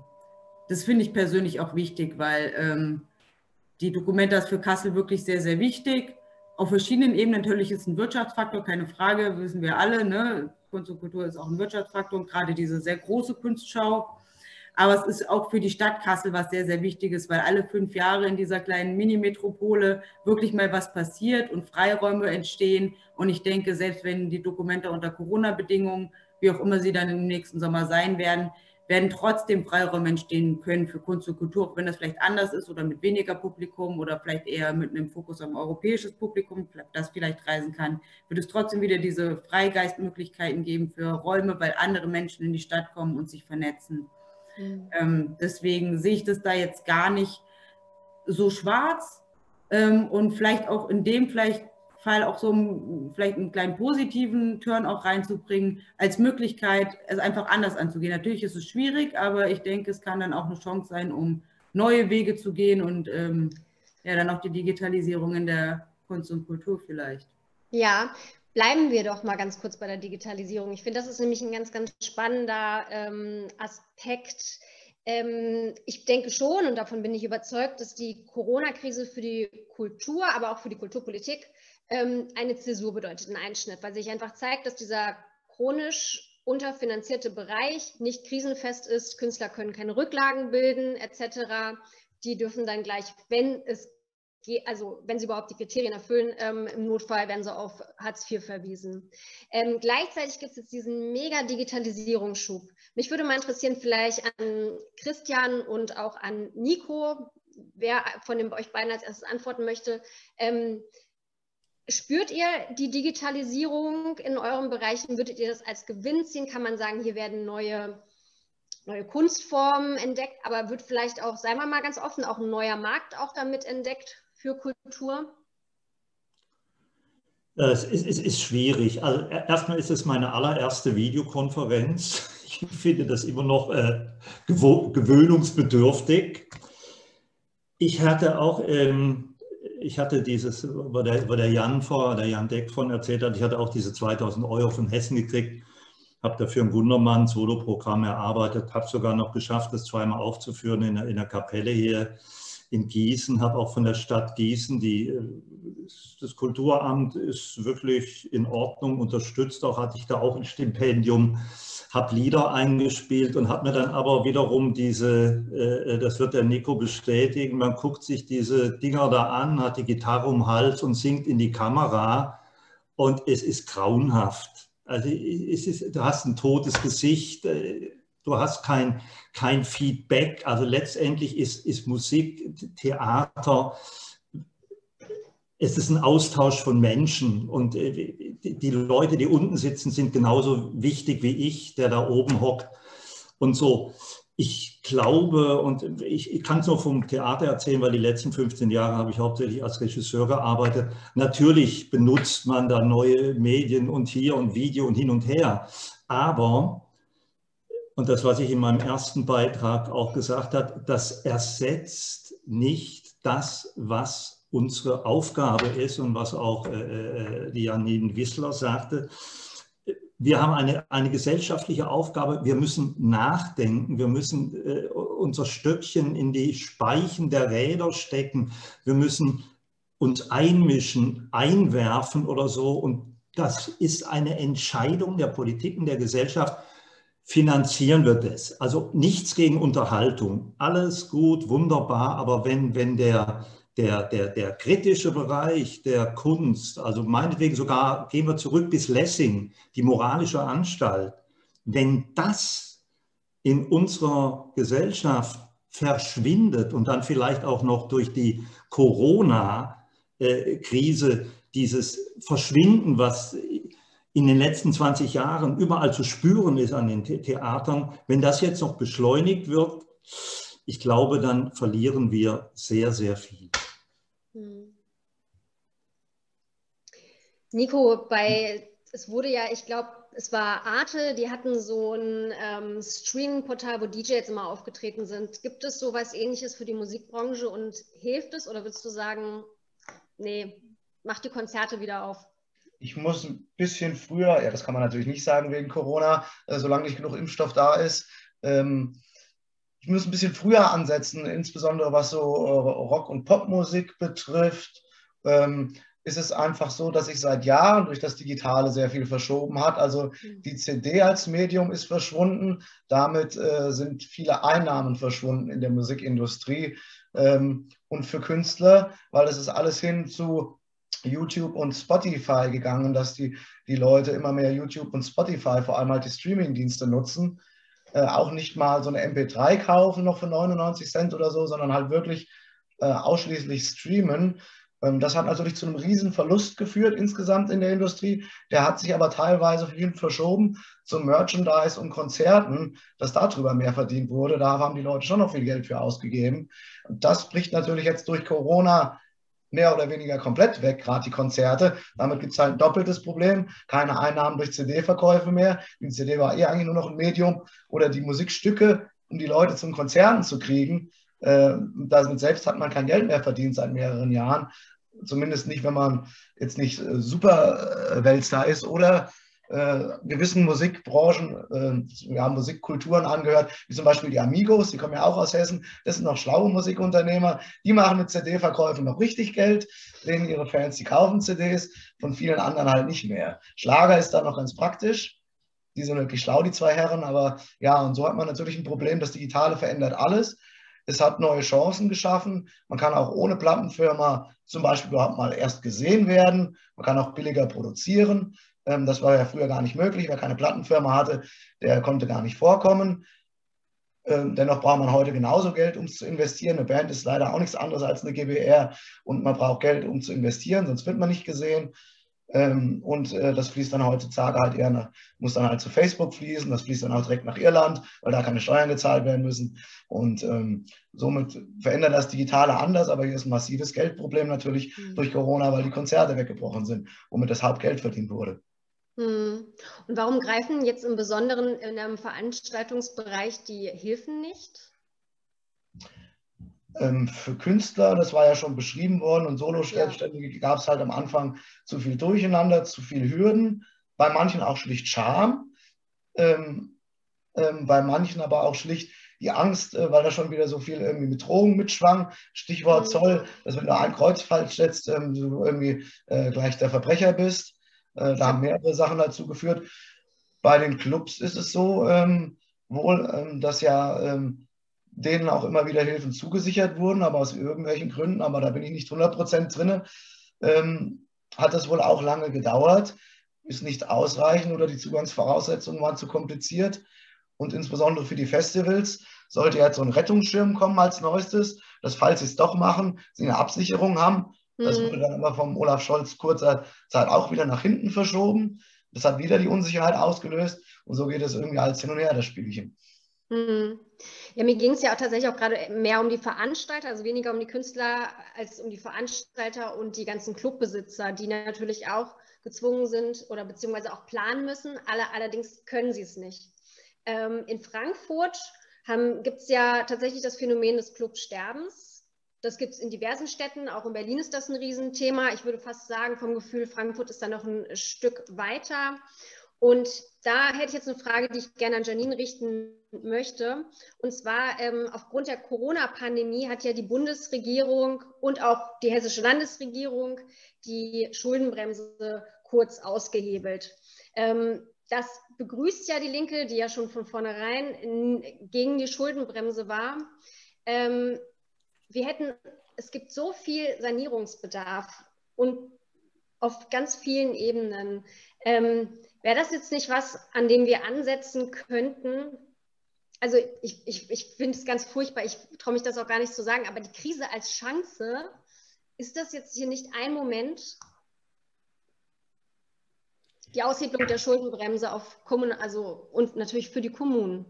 das finde ich persönlich auch wichtig, weil die Documenta ist für Kassel wirklich sehr, sehr wichtig. Auf verschiedenen Ebenen natürlich ist es ein Wirtschaftsfaktor, keine Frage, wissen wir alle, ne? Kunst und Kultur ist auch ein Wirtschaftsfaktor und gerade diese sehr große Kunstschau. Aber es ist auch für die Stadt Kassel was sehr, sehr Wichtiges, weil alle 5 Jahre in dieser kleinen Mini-Metropole wirklich mal was passiert und Freiräume entstehen. Und ich denke, selbst wenn die Documenta unter Corona-Bedingungen, wie auch immer sie dann im nächsten Sommer sein werden, werden trotzdem Freiräume entstehen können für Kunst und Kultur, auch wenn das vielleicht anders ist oder mit weniger Publikum oder vielleicht eher mit einem Fokus auf ein europäisches Publikum, das vielleicht reisen kann, wird es trotzdem wieder diese Freigeistmöglichkeiten geben für Räume, weil andere Menschen in die Stadt kommen und sich vernetzen. Deswegen sehe ich das da jetzt gar nicht so schwarz und vielleicht auch in dem Fall auch so vielleicht einen kleinen positiven Turn auch reinzubringen, als Möglichkeit, es einfach anders anzugehen. Natürlich ist es schwierig, aber ich denke, es kann dann auch eine Chance sein, um neue Wege zu gehen und ja, dann auch die Digitalisierung in der Kunst und Kultur vielleicht. Ja, bleiben wir doch mal ganz kurz bei der Digitalisierung. Ich finde, das ist nämlich ein ganz, ganz spannender Aspekt. Ich denke schon, und davon bin ich überzeugt, dass die Corona-Krise für die Kultur, aber auch für die Kulturpolitik eine Zäsur bedeutet, einen Einschnitt, weil sich einfach zeigt, dass dieser chronisch unterfinanzierte Bereich nicht krisenfest ist. Künstler können keine Rücklagen bilden, etc. Die dürfen dann gleich, wenn sie überhaupt die Kriterien erfüllen, im Notfall werden sie auf Hartz IV verwiesen. Gleichzeitig gibt es jetzt diesen mega Digitalisierungsschub. Mich würde mal interessieren, vielleicht an Christian und auch an Nico, wer von euch beiden als erstes antworten möchte. Spürt ihr die Digitalisierung in euren Bereichen? Würdet ihr das als Gewinn ziehen? Kann man sagen, hier werden neue Kunstformen entdeckt, aber wird vielleicht auch, seien wir mal ganz offen, auch ein neuer Markt auch damit entdeckt für Kultur? Es ist schwierig. Also erstmal ist es meine allererste Videokonferenz. Ich finde das immer noch gewöhnungsbedürftig. Ich hatte dieses, wo der Jan Deck von erzählt hat, ich hatte auch diese 2.000 € von Hessen gekriegt, habe dafür ein Gundermann-Solo-Programm erarbeitet, habe sogar noch geschafft, das zweimal aufzuführen in der Kapelle hier in Gießen, habe auch von der Stadt Gießen, das Kulturamt ist wirklich in Ordnung, unterstützt, auch hatte ich da auch ein Stipendium, habe Lieder eingespielt und habe mir dann aber wiederum das wird der Nico bestätigen, man guckt sich diese Dinger da an, hat die Gitarre um den Hals und singt in die Kamera und es ist grauenhaft. Also du hast ein totes Gesicht, du hast kein Feedback. Also letztendlich ist Musik, Theater, es ist ein Austausch von Menschen und die Leute, die unten sitzen, sind genauso wichtig wie ich, der da oben hockt und so. Ich glaube, und ich kann es nur vom Theater erzählen, weil die letzten 15 Jahre habe ich hauptsächlich als Regisseur gearbeitet. Natürlich benutzt man da neue Medien und hier und Video und hin und her. Aber, und das, was ich in meinem ersten Beitrag auch gesagt habe, das ersetzt nicht das, was unsere Aufgabe ist und was auch die Janine Wissler sagte. Wir haben eine gesellschaftliche Aufgabe, wir müssen nachdenken, wir müssen unser Stöckchen in die Speichen der Räder stecken, wir müssen uns einmischen, einwerfen oder so. Und das ist eine Entscheidung der Politik und der Gesellschaft. Finanzieren wir das? Also nichts gegen Unterhaltung, alles gut, wunderbar, aber wenn der kritische Bereich der Kunst, also meinetwegen sogar, gehen wir zurück bis Lessing, die moralische Anstalt, wenn das in unserer Gesellschaft verschwindet und dann vielleicht auch noch durch die Corona-Krise dieses Verschwinden, was in den letzten 20 Jahren überall zu spüren ist an den Theatern, wenn das jetzt noch beschleunigt wird, ich glaube, dann verlieren wir sehr, sehr viel. Nico, es wurde ja, ich glaube, es war Arte, die hatten so ein Streaming-Portal, wo DJs immer aufgetreten sind. Gibt es sowas Ähnliches für die Musikbranche und hilft es? Oder würdest du sagen, nee, mach die Konzerte wieder auf? Ich muss ein bisschen früher, ja, das kann man natürlich nicht sagen wegen Corona, solange nicht genug Impfstoff da ist. Ich muss ein bisschen früher ansetzen, insbesondere was so Rock- und Popmusik betrifft. Ist es einfach so, dass sich seit Jahren durch das Digitale sehr viel verschoben hat. Also die CD als Medium ist verschwunden. Damit sind viele Einnahmen verschwunden in der Musikindustrie und für Künstler, weil es ist alles hin zu YouTube und Spotify gegangen, dass die Leute immer mehr YouTube und Spotify, vor allem halt die Streaming-Dienste nutzen. Auch nicht mal so eine MP3 kaufen noch für 99 Cent oder so, sondern halt wirklich ausschließlich streamen. Das hat natürlich zu einem riesen Verlust geführt insgesamt in der Industrie. Der hat sich aber teilweise viel verschoben zum Merchandise und Konzerten, dass darüber mehr verdient wurde. Da haben die Leute schon noch viel Geld für ausgegeben. Und das bricht natürlich jetzt durch Corona mehr oder weniger komplett weg, gerade die Konzerte. Damit gibt es halt ein doppeltes Problem. Keine Einnahmen durch CD-Verkäufe mehr. Die CD war eigentlich nur noch ein Medium oder die Musikstücke, um die Leute zum Konzerten zu kriegen. Damit selbst hat man kein Geld mehr verdient seit mehreren Jahren. Zumindest nicht, wenn man jetzt nicht super Weltstar ist oder gewissen Musikbranchen, Musikkulturen angehört, wie zum Beispiel die Amigos, die kommen ja auch aus Hessen, das sind noch schlaue Musikunternehmer, die machen mit CD-Verkäufen noch richtig Geld, denen ihre Fans, die kaufen CDs, von vielen anderen halt nicht mehr. Schlager ist da noch ganz praktisch, die sind wirklich schlau, die zwei Herren, aber ja, und so hat man natürlich ein Problem, das Digitale verändert alles. Es hat neue Chancen geschaffen. Man kann auch ohne Plattenfirma zum Beispiel überhaupt mal erst gesehen werden. Man kann auch billiger produzieren. Das war ja früher gar nicht möglich. Wer keine Plattenfirma hatte, der konnte gar nicht vorkommen. Dennoch braucht man heute genauso Geld, um es zu investieren. Eine Band ist leider auch nichts anderes als eine GbR und man braucht Geld, um zu investieren, sonst wird man nicht gesehen. Das fließt dann heutzutage halt eher muss dann halt zu Facebook fließen, das fließt dann auch direkt nach Irland, weil da keine Steuern gezahlt werden müssen. Und somit verändert das Digitale anders, aber hier ist ein massives Geldproblem natürlich durch Corona, weil die Konzerte weggebrochen sind, womit das Hauptgeld verdient wurde. Und warum greifen jetzt im Besonderen in einem Veranstaltungsbereich die Hilfen nicht? Für Künstler, das war ja schon beschrieben worden, und Solo-Selbstständige gab es halt am Anfang zu viel Durcheinander, zu viel Hürden, bei manchen auch schlicht Scham, bei manchen aber auch schlicht die Angst, weil da schon wieder so viel irgendwie mit Drohungen mitschwang. Stichwort Zoll, dass wenn du ein Kreuz falsch setzt, du irgendwie gleich der Verbrecher bist. Da haben mehrere Sachen dazu geführt. Bei den Clubs ist es so dass ja denen auch immer wieder Hilfen zugesichert wurden, aber aus irgendwelchen Gründen, aber da bin ich nicht 100% drin, hat das wohl auch lange gedauert, ist nicht ausreichend oder die Zugangsvoraussetzungen waren zu kompliziert. Und insbesondere für die Festivals sollte jetzt so ein Rettungsschirm kommen als Neuestes, dass falls sie es doch machen, sie eine Absicherung haben. Das wurde dann aber vom Olaf Scholz kurzer Zeit auch wieder nach hinten verschoben. Das hat wieder die Unsicherheit ausgelöst und so geht es irgendwie als hin und her, das Spielchen. Ja, mir ging es ja auch tatsächlich auch gerade mehr um die Veranstalter, also weniger um die Künstler als um die Veranstalter und die ganzen Clubbesitzer, die natürlich auch gezwungen sind oder beziehungsweise auch planen müssen. Allerdings können sie es nicht. In Frankfurt gibt es ja tatsächlich das Phänomen des Clubsterbens. Das gibt es in diversen Städten, auch in Berlin ist das ein Riesenthema. Ich würde fast sagen, vom Gefühl, Frankfurt ist da noch ein Stück weiter. Und da hätte ich jetzt eine Frage, die ich gerne an Janine richten möchte. Und zwar aufgrund der Corona-Pandemie hat ja die Bundesregierung und auch die hessische Landesregierung die Schuldenbremse kurz ausgehebelt. Das begrüßt ja die Linke, die ja schon von vornherein gegen die Schuldenbremse war. Es gibt so viel Sanierungsbedarf und auf ganz vielen Ebenen. Wäre das jetzt nicht was, an dem wir ansetzen könnten? Also ich finde es ganz furchtbar, ich traue mich das auch gar nicht zu sagen, aber die Krise als Chance, ist das jetzt hier nicht ein Moment, die Aushebelung der Schuldenbremse auf und natürlich für die Kommunen?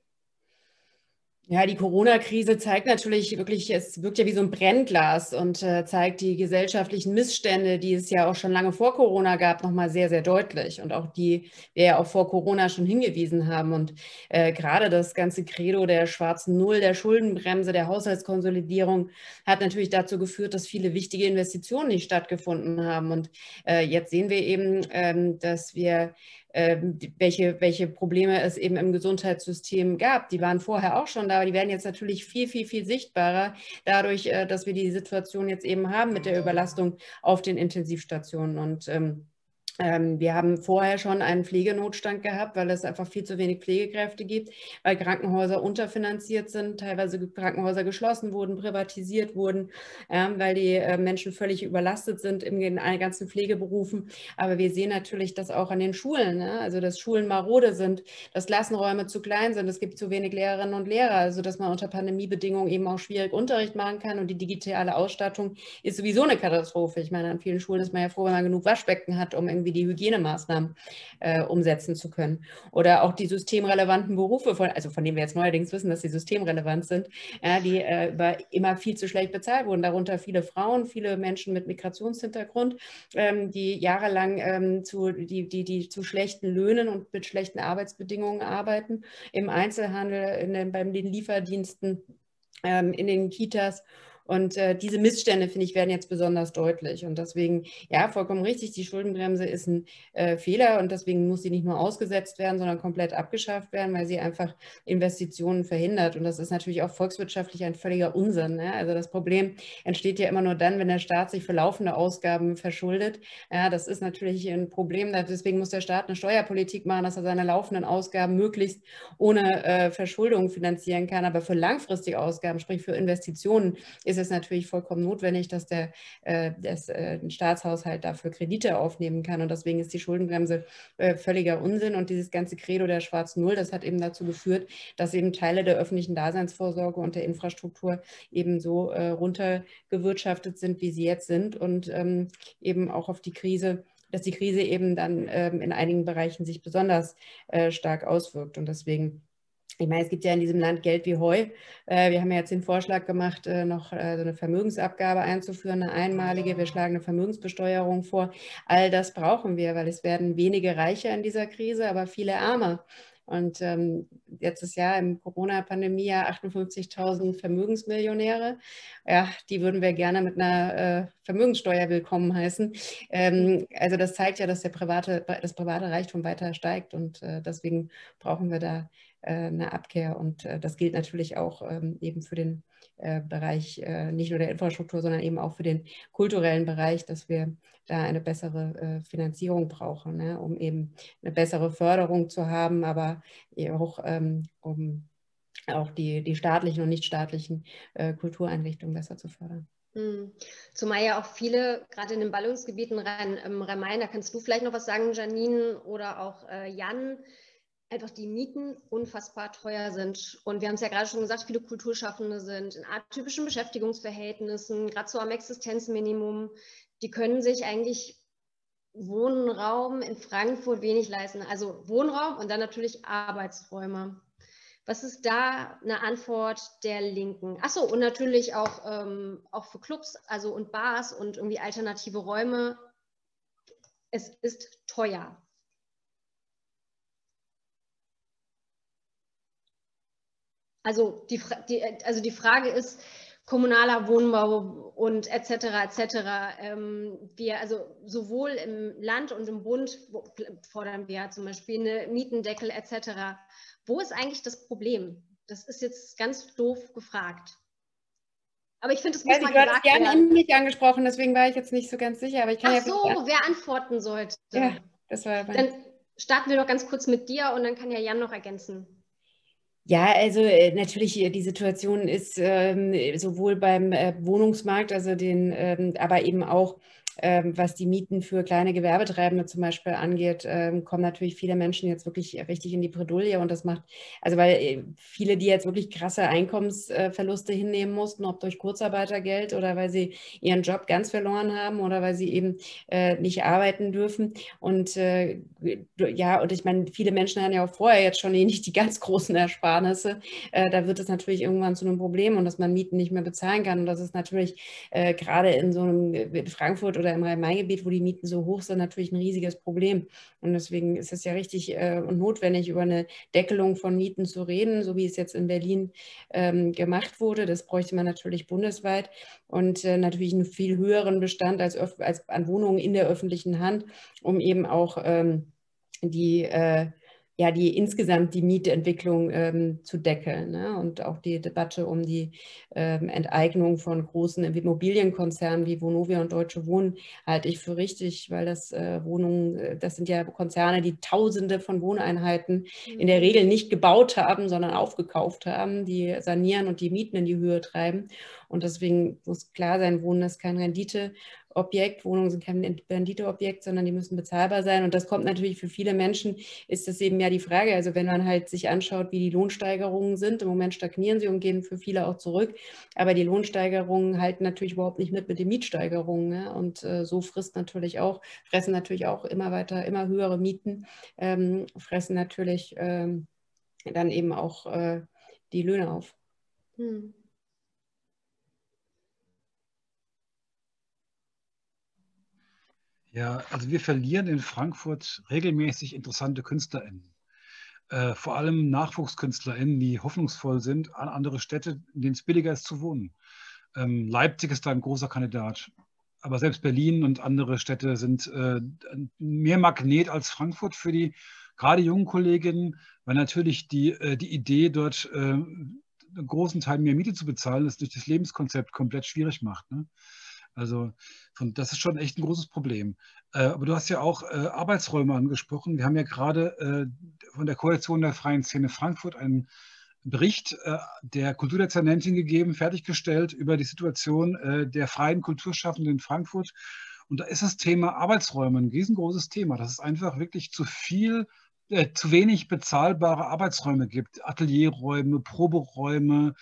Ja, die Corona-Krise zeigt natürlich wirklich, es wirkt ja wie so ein Brennglas und zeigt die gesellschaftlichen Missstände, die es ja auch schon lange vor Corona gab, nochmal sehr, sehr deutlich und auch die wir ja auch vor Corona schon hingewiesen haben. Und gerade das ganze Credo der schwarzen Null, der Schuldenbremse, der Haushaltskonsolidierung hat natürlich dazu geführt, dass viele wichtige Investitionen nicht stattgefunden haben. Und jetzt sehen wir eben, dass wir welche Probleme es eben im Gesundheitssystem gab. Die waren vorher auch schon da, aber die werden jetzt natürlich viel, viel, viel sichtbarer dadurch, dass wir die Situation jetzt eben haben mit der Überlastung auf den Intensivstationen. Und wir haben vorher schon einen Pflegenotstand gehabt, weil es einfach viel zu wenig Pflegekräfte gibt, weil Krankenhäuser unterfinanziert sind, teilweise Krankenhäuser geschlossen wurden, privatisiert wurden, weil die Menschen völlig überlastet sind in den ganzen Pflegeberufen. Aber wir sehen natürlich das auch an den Schulen, ne? Also dass Schulen marode sind, dass Klassenräume zu klein sind, es gibt zu wenig Lehrerinnen und Lehrer, also dass man unter Pandemiebedingungen eben auch schwierig Unterricht machen kann und die digitale Ausstattung ist sowieso eine Katastrophe. Ich meine, an vielen Schulen ist man ja froh, wenn man genug Waschbecken hat, um irgendwie die Hygienemaßnahmen umsetzen zu können. Oder auch die systemrelevanten Berufe, von denen wir jetzt neuerdings wissen, dass sie systemrelevant sind, die immer viel zu schlecht bezahlt wurden. Darunter viele Frauen, viele Menschen mit Migrationshintergrund, die jahrelang die zu schlechten Löhnen und mit schlechten Arbeitsbedingungen arbeiten, im Einzelhandel, bei den Lieferdiensten, in den Kitas. Und diese Missstände, finde ich, werden jetzt besonders deutlich. Und deswegen, ja, vollkommen richtig, die Schuldenbremse ist ein Fehler und deswegen muss sie nicht nur ausgesetzt werden, sondern komplett abgeschafft werden, weil sie einfach Investitionen verhindert. Und das ist natürlich auch volkswirtschaftlich ein völliger Unsinn, ne? Also das Problem entsteht ja immer nur dann, wenn der Staat sich für laufende Ausgaben verschuldet. Ja, das ist natürlich ein Problem. Deswegen muss der Staat eine Steuerpolitik machen, dass er seine laufenden Ausgaben möglichst ohne Verschuldung finanzieren kann. Aber für langfristige Ausgaben, sprich für Investitionen, ist es natürlich vollkommen notwendig, dass der Staatshaushalt dafür Kredite aufnehmen kann. Und deswegen ist die Schuldenbremse völliger Unsinn. Und dieses ganze Credo der schwarzen Null, das hat eben dazu geführt, dass eben Teile der öffentlichen Daseinsvorsorge und der Infrastruktur eben so runtergewirtschaftet sind, wie sie jetzt sind, und eben auch auf die Krise, dass die Krise eben dann in einigen Bereichen sich besonders stark auswirkt. Und deswegen, ich meine, es gibt ja in diesem Land Geld wie Heu. Wir haben ja jetzt den Vorschlag gemacht, noch so eine Vermögensabgabe einzuführen, eine einmalige. Wir schlagen eine Vermögensbesteuerung vor. All das brauchen wir, weil es werden wenige Reicher in dieser Krise, aber viele Arme. Und letztes Jahr im Corona-Pandemie 58.000 Vermögensmillionäre. Ja, die würden wir gerne mit einer Vermögenssteuer willkommen heißen. Also das zeigt ja, dass das private Reichtum weiter steigt, und deswegen brauchen wir da eine Abkehr. Und das gilt natürlich auch eben für den Bereich nicht nur der Infrastruktur, sondern eben auch für den kulturellen Bereich, dass wir da eine bessere Finanzierung brauchen, ne, um eben eine bessere Förderung zu haben, aber auch um auch die staatlichen und nichtstaatlichen Kultureinrichtungen besser zu fördern. Zumal ja auch viele, gerade in den Ballungsgebieten Rhein-Main, da kannst du vielleicht noch was sagen, Janine, oder auch Jan, einfach die Mieten unfassbar teuer sind. Und wir haben es ja gerade schon gesagt, viele Kulturschaffende sind in atypischen Beschäftigungsverhältnissen, gerade so am Existenzminimum. Die können sich eigentlich Wohnraum in Frankfurt wenig leisten. Also Wohnraum und dann natürlich Arbeitsräume. Was ist da eine Antwort der Linken? Achso, und natürlich auch für Clubs, also und Bars und irgendwie alternative Räume. Es ist teuer. Also die Frage ist, kommunaler Wohnbau und etc. Wir, also sowohl im Land und im Bund fordern wir zum Beispiel eine Mietendeckel etc. Wo ist eigentlich das Problem? Das ist jetzt ganz doof gefragt. Aber ich finde, es muss mal gesagt werden. Du hast Jan nicht angesprochen, deswegen war ich jetzt nicht so ganz sicher. Aber ich kann wer antworten sollte. Ja, das war dann starten wir doch ganz kurz mit dir und dann kann ja Jan noch ergänzen. Ja, also natürlich, die Situation ist sowohl beim Wohnungsmarkt, also aber eben auch, was die Mieten für kleine Gewerbetreibende zum Beispiel angeht, kommen natürlich viele Menschen jetzt wirklich richtig in die Bredouille, und das macht, also weil viele, die jetzt wirklich krasse Einkommensverluste hinnehmen mussten, ob durch Kurzarbeitergeld oder weil sie ihren Job ganz verloren haben oder weil sie eben nicht arbeiten dürfen. Und ja, und ich meine, viele Menschen haben ja auch vorher jetzt schon nicht die ganz großen Ersparnisse. Da wird es natürlich irgendwann zu einem Problem, und dass man Mieten nicht mehr bezahlen kann. Und das ist natürlich gerade in so einem Frankfurt oder im Rhein-Main-Gebiet, wo die Mieten so hoch sind, natürlich ein riesiges Problem. Und deswegen ist es ja richtig und notwendig, über eine Deckelung von Mieten zu reden, so wie es jetzt in Berlin gemacht wurde. Das bräuchte man natürlich bundesweit, und natürlich einen viel höheren Bestand als an Wohnungen in der öffentlichen Hand, um eben auch insgesamt die Mietentwicklung zu deckeln, ne? Und auch die Debatte um die Enteignung von großen Immobilienkonzernen wie Vonovia und Deutsche Wohnen halte ich für richtig, weil das das sind ja Konzerne, die Tausende von Wohneinheiten in der Regel nicht gebaut haben, sondern aufgekauft haben, die sanieren und die Mieten in die Höhe treiben. Und deswegen muss klar sein, Wohnen ist kein Renditeobjekt, Wohnungen sind kein Renditeobjekt, sondern die müssen bezahlbar sein. Und das kommt natürlich für viele Menschen, ist das eben ja die Frage, also wenn man halt sich anschaut, wie die Lohnsteigerungen sind, im Moment stagnieren sie und gehen für viele auch zurück, aber die Lohnsteigerungen halten natürlich überhaupt nicht mit den Mietsteigerungen, ne? Und so fressen natürlich auch immer weiter, immer höhere Mieten, fressen natürlich dann eben auch die Löhne auf. Ja, also wir verlieren in Frankfurt regelmäßig interessante KünstlerInnen. Vor allem NachwuchskünstlerInnen, die hoffnungsvoll sind an andere Städte, in denen es billiger ist zu wohnen. Leipzig ist da ein großer Kandidat. Aber selbst Berlin und andere Städte sind mehr Magnet als Frankfurt für die gerade jungen Kolleginnen, weil natürlich die Idee, dort einen großen Teil mehr Miete zu bezahlen, das durch das Lebenskonzept komplett schwierig macht, ne? Also das ist schon echt ein großes Problem. Aber du hast ja auch Arbeitsräume angesprochen. Wir haben ja gerade von der Koalition der Freien Szene Frankfurt ein Bericht der Kulturdezernentin gegeben, fertiggestellt über die Situation der freien Kulturschaffenden in Frankfurt. Und da ist das Thema Arbeitsräume ein riesengroßes Thema. Dass es einfach wirklich zu wenig bezahlbare Arbeitsräume gibt. Atelierräume, Proberäume,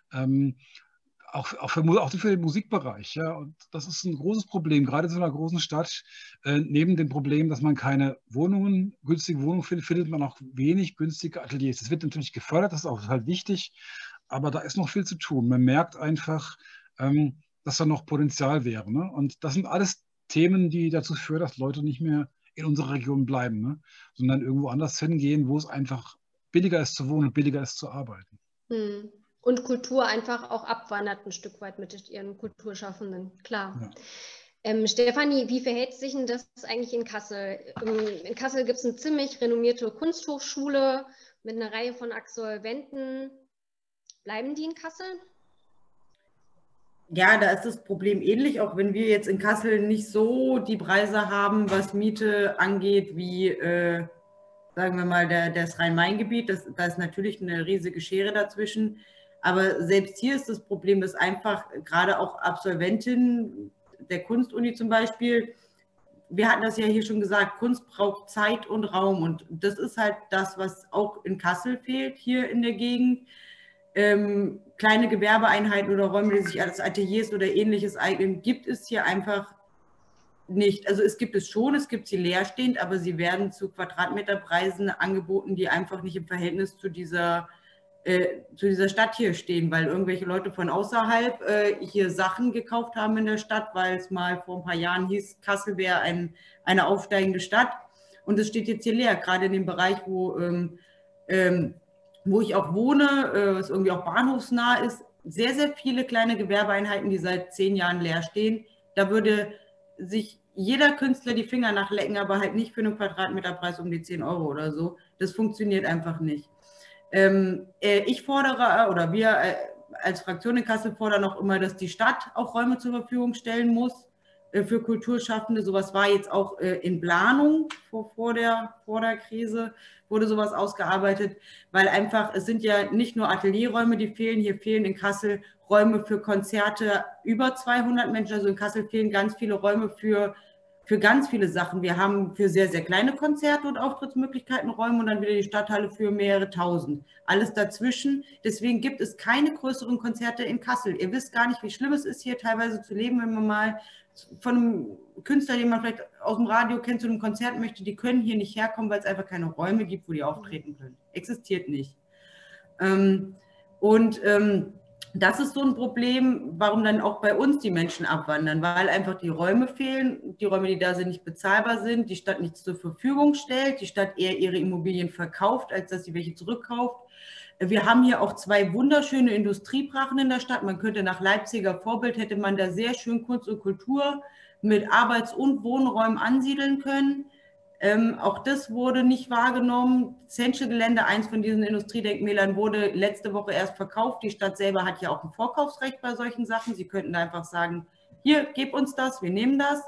auch für den Musikbereich. Ja. Und das ist ein großes Problem, gerade in so einer großen Stadt. Neben dem Problem, dass man keine günstige Wohnungen findet, findet man auch wenig günstige Ateliers. Das wird natürlich gefördert, das ist auch halt wichtig, aber da ist noch viel zu tun. Man merkt einfach, dass da noch Potenzial wäre. Ne? Und das sind alles Themen, die dazu führen, dass Leute nicht mehr in unserer Region bleiben, ne? Sondern irgendwo anders hingehen, wo es einfach billiger ist zu wohnen und billiger ist zu arbeiten. Und Kultur einfach auch abwandert ein Stück weit mit ihren Kulturschaffenden, klar. Ja. Stefanie, wie verhält sich denn das eigentlich in Kassel? In Kassel gibt es eine ziemlich renommierte Kunsthochschule mit einer Reihe von Absolventen. Bleiben die in Kassel? Ja, da ist das Problem ähnlich, auch wenn wir jetzt in Kassel nicht so die Preise haben, was Miete angeht, wie, sagen wir mal, das Rhein-Main-Gebiet. Da ist natürlich eine riesige Schere dazwischen. Aber selbst hier ist das Problem, dass einfach gerade auch Absolventinnen der Kunstuni zum Beispiel, wir hatten das ja hier schon gesagt, Kunst braucht Zeit und Raum. Und das ist halt das, was auch in Kassel fehlt, hier in der Gegend. Kleine Gewerbeeinheiten oder Räume, die sich als Ateliers oder Ähnliches eignen, gibt es hier einfach nicht. Also es gibt es schon, es gibt sie leerstehend, aber sie werden zu Quadratmeterpreisen angeboten, die einfach nicht im Verhältnis zu dieser Stadt hier stehen, weil irgendwelche Leute von außerhalb hier Sachen gekauft haben in der Stadt, weil es mal vor ein paar Jahren hieß, Kassel wäre eine aufsteigende Stadt. Und es steht jetzt hier leer, gerade in dem Bereich, wo ich auch wohne, was irgendwie auch bahnhofsnah ist, sehr, sehr viele kleine Gewerbeeinheiten, die seit 10 Jahren leer stehen. Da würde sich jeder Künstler die Finger nachlecken, aber halt nicht für einen Quadratmeterpreis um die 10 Euro oder so. Das funktioniert einfach nicht. Ich fordere, oder wir als Fraktion in Kassel fordern auch immer, dass die Stadt auch Räume zur Verfügung stellen muss für Kulturschaffende. Sowas war jetzt auch in Planung vor der Krise, wurde sowas ausgearbeitet, weil einfach, es sind ja nicht nur Atelierräume, die fehlen, hier fehlen in Kassel Räume für Konzerte über 200 Menschen, also in Kassel fehlen ganz viele Räume für ganz viele Sachen. Wir haben für sehr, sehr kleine Konzerte und Auftrittsmöglichkeiten Räume und dann wieder die Stadthalle für mehrere tausend. Alles dazwischen. Deswegen gibt es keine größeren Konzerte in Kassel. Ihr wisst gar nicht, wie schlimm es ist, hier teilweise zu leben, wenn man mal von einem Künstler, den man vielleicht aus dem Radio kennt, zu einem Konzert möchte. Die können hier nicht herkommen, weil es einfach keine Räume gibt, wo die auftreten können. Existiert nicht. Das ist so ein Problem, warum dann auch bei uns die Menschen abwandern, weil einfach die Räume fehlen, die Räume, die da sind, nicht bezahlbar sind, die Stadt nichts zur Verfügung stellt, die Stadt eher ihre Immobilien verkauft, als dass sie welche zurückkauft. Wir haben hier auch 2 wunderschöne Industriebrachen in der Stadt. Man könnte nach Leipziger Vorbild, hätte man da sehr schön Kunst und Kultur mit Arbeits- und Wohnräumen ansiedeln können. Auch das wurde nicht wahrgenommen. Zensche Gelände, eins von diesen Industriedenkmälern, wurde letzte Woche erst verkauft. Die Stadt selber hat ja auch ein Vorkaufsrecht bei solchen Sachen. Sie könnten da einfach sagen, hier, gib uns das, wir nehmen das.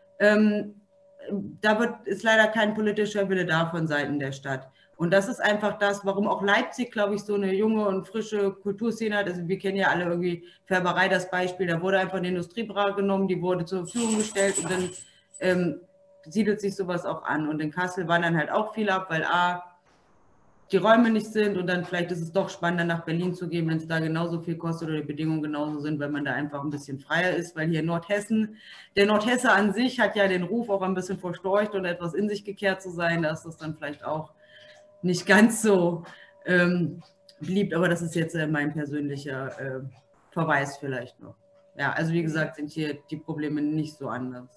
Da ist leider kein politischer Wille da von Seiten der Stadt. Und das ist einfach das, warum auch Leipzig, glaube ich, so eine junge und frische Kulturszene hat. Also wir kennen ja alle irgendwie Färberei, das Beispiel. Da wurde einfach eine Industriebrache genommen, die wurde zur Verfügung gestellt und dann siedelt sich sowas auch an. Und in Kassel wandern halt auch viele ab, weil die Räume nicht sind und dann vielleicht ist es doch spannender, nach Berlin zu gehen, wenn es da genauso viel kostet oder die Bedingungen genauso sind, weil man da einfach ein bisschen freier ist, weil hier in Nordhessen, der Nordhesse an sich hat ja den Ruf, auch ein bisschen verstorcht und etwas in sich gekehrt zu sein, da ist das dann vielleicht auch nicht ganz so beliebt, aber das ist jetzt mein persönlicher Verweis vielleicht noch. Ja, also wie gesagt, sind hier die Probleme nicht so anders.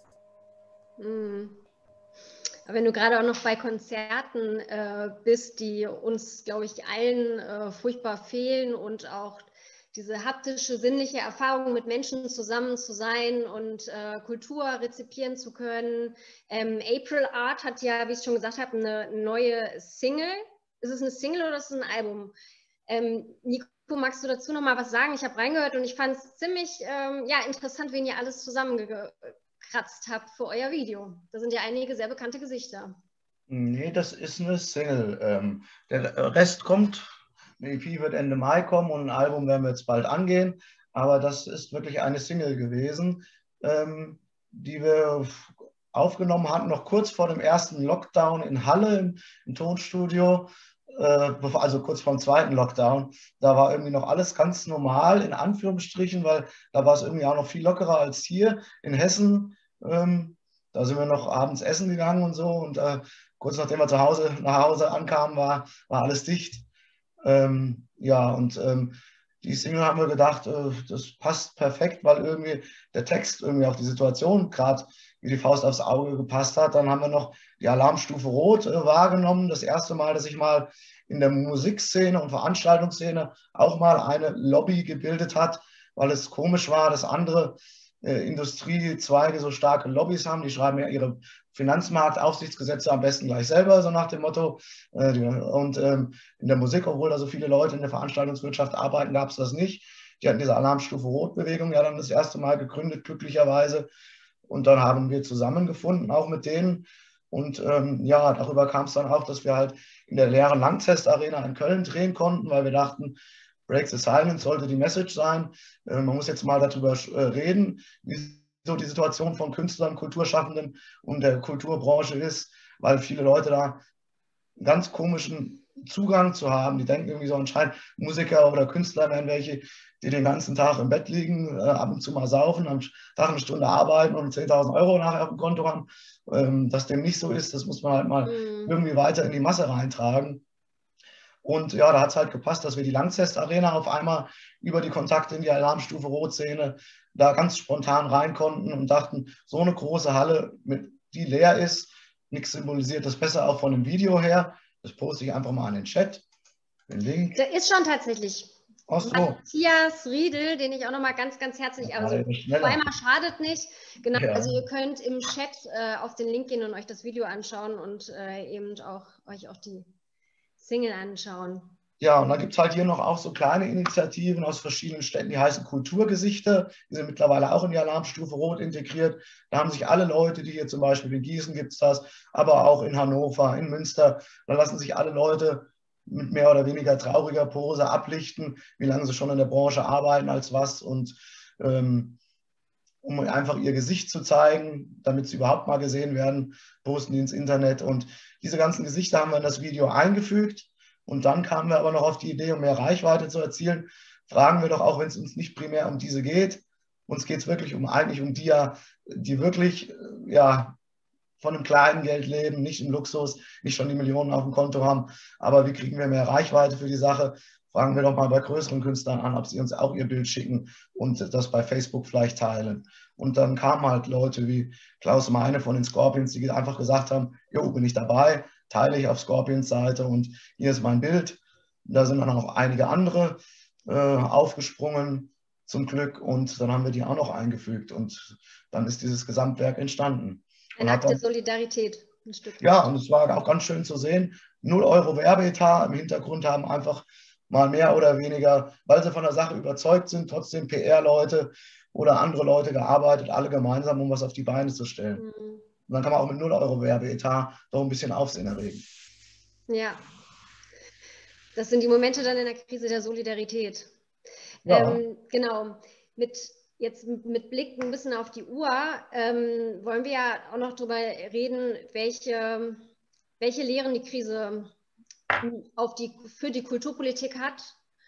Aber wenn du gerade auch noch bei Konzerten bist, die uns, glaube ich, allen furchtbar fehlen und auch diese haptische, sinnliche Erfahrung mit Menschen zusammen zu sein und Kultur rezipieren zu können. April Art hat ja, wie ich schon gesagt habe, eine neue Single. Ist es eine Single oder ist es ein Album? Nico, magst du dazu noch mal was sagen? Ich habe reingehört und ich fand es ziemlich interessant, wen ihr alles zusammengekratzt habt für euer Video. Da sind ja einige sehr bekannte Gesichter. Nee, das ist eine Single. Der Rest kommt Eine EP wird Ende Mai kommen und ein Album werden wir jetzt bald angehen. Aber das ist wirklich eine Single gewesen, die wir aufgenommen hatten, noch kurz vor dem ersten Lockdown in Halle im Tonstudio, also kurz vor dem zweiten Lockdown. Da war irgendwie noch alles ganz normal, in Anführungsstrichen, weil da war es irgendwie auch noch viel lockerer als hier in Hessen. Da sind wir noch abends essen gegangen und so. Und kurz nachdem wir nach Hause ankamen, war alles dicht. Die Single haben wir gedacht, das passt perfekt, weil irgendwie der Text irgendwie auf die Situation gerade wie die Faust aufs Auge gepasst hat. Dann haben wir noch die Alarmstufe Rot wahrgenommen. Das erste Mal, dass sich mal in der Musikszene und Veranstaltungsszene auch mal eine Lobby gebildet hat, weil es komisch war, dass andere Industriezweige so starke Lobbys haben. Die schreiben ja ihre Finanzmarktaufsichtsgesetze am besten gleich selber, so nach dem Motto. In der Musik, obwohl da so viele Leute in der Veranstaltungswirtschaft arbeiten, gab es das nicht. Die hatten diese Alarmstufe Rot-Bewegung ja dann das erste Mal gegründet, glücklicherweise. Und dann haben wir zusammengefunden, auch mit denen. Und darüber kam es dann auch, dass wir halt in der leeren Langzest Arena in Köln drehen konnten, weil wir dachten, Break the Silence sollte die Message sein. Man muss jetzt mal darüber reden, wie so die Situation von Künstlern, Kulturschaffenden und der Kulturbranche ist, weil viele Leute da einen ganz komischen Zugang zu haben. Die denken irgendwie so anscheinend, Musiker oder Künstler wären welche, die den ganzen Tag im Bett liegen, ab und zu mal saufen, am Tag eine Stunde arbeiten und 10.000 Euro nachher auf dem Konto haben. Dass dem nicht so ist, das muss man halt mal irgendwie weiter in die Masse reintragen. Und ja, da hat es halt gepasst, dass wir die Langzest Arena auf einmal über die Kontakte in die Alarmstufe Rot-Szene da ganz spontan rein konnten und dachten, so eine große Halle, die leer ist, nichts symbolisiert das besser auch von dem Video her. Das poste ich einfach mal in den Chat, den Link. Der ist schon tatsächlich. Ach so. Matthias Riedel, den ich auch nochmal ganz, ganz herzlich, also zweimal schadet nicht. Genau, ja. Also ihr könnt im Chat auf den Link gehen und euch das Video anschauen und eben euch auch die Single anschauen. Ja, und dann gibt es halt hier noch auch so kleine Initiativen aus verschiedenen Städten, die heißen Kulturgesichter. Die sind mittlerweile auch in die Alarmstufe Rot integriert. Da haben sich alle Leute, die hier zum Beispiel in Gießen gibt es das, aber auch in Hannover, in Münster, da lassen sich alle Leute mit mehr oder weniger trauriger Pose ablichten, wie lange sie schon in der Branche arbeiten, als was. Und um einfach ihr Gesicht zu zeigen, damit sie überhaupt mal gesehen werden, posten die ins Internet. Und diese ganzen Gesichter haben wir in das Video eingefügt. Und dann kamen wir aber noch auf die Idee, um mehr Reichweite zu erzielen, fragen wir doch auch, wenn es uns nicht primär um diese geht, uns geht es wirklich eigentlich um die wirklich von einem kleinen Geld leben, nicht im Luxus, nicht schon die Millionen auf dem Konto haben, aber wie kriegen wir mehr Reichweite für die Sache? Fragen wir doch mal bei größeren Künstlern an, ob sie uns auch ihr Bild schicken und das bei Facebook vielleicht teilen. Und dann kamen halt Leute wie Klaus Meine von den Scorpions, die einfach gesagt haben, jo, bin ich dabei, teile ich auf Scorpions Seite und hier ist mein Bild. Da sind dann auch einige andere aufgesprungen, zum Glück, und dann haben wir die auch noch eingefügt und dann ist dieses Gesamtwerk entstanden. Ein Akt der Solidarität. Ein Stück. Ja, und es war auch ganz schön zu sehen, 0 Euro Werbeetat, im Hintergrund haben einfach mal mehr oder weniger, weil sie von der Sache überzeugt sind, trotzdem PR-Leute oder andere Leute gearbeitet, alle gemeinsam, um was auf die Beine zu stellen. Und dann kann man auch mit 0 Euro Werbeetat doch ein bisschen Aufsehen erregen. Ja, das sind die Momente dann in der Krise der Solidarität. Ja. Genau, mit Blick ein bisschen auf die Uhr wollen wir ja auch noch darüber reden, welche Lehren die Krise für die Kulturpolitik hat.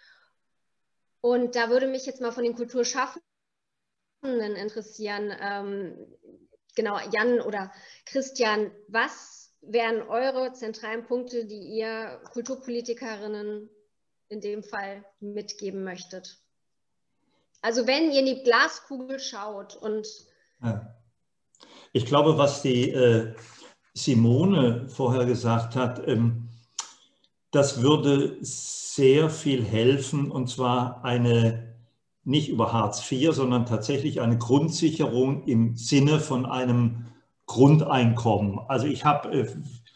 Und da würde mich jetzt mal von den Kulturschaffenden interessieren, genau, Jan oder Christian, was wären eure zentralen Punkte, die ihr Kulturpolitikerinnen in dem Fall mitgeben möchtet? Also wenn ihr in die Glaskugel schaut und... Ja. Ich glaube, was die Simone vorher gesagt hat, das würde sehr viel helfen, und zwar nicht über Hartz IV, sondern tatsächlich eine Grundsicherung im Sinne von einem Grundeinkommen. Also ich habe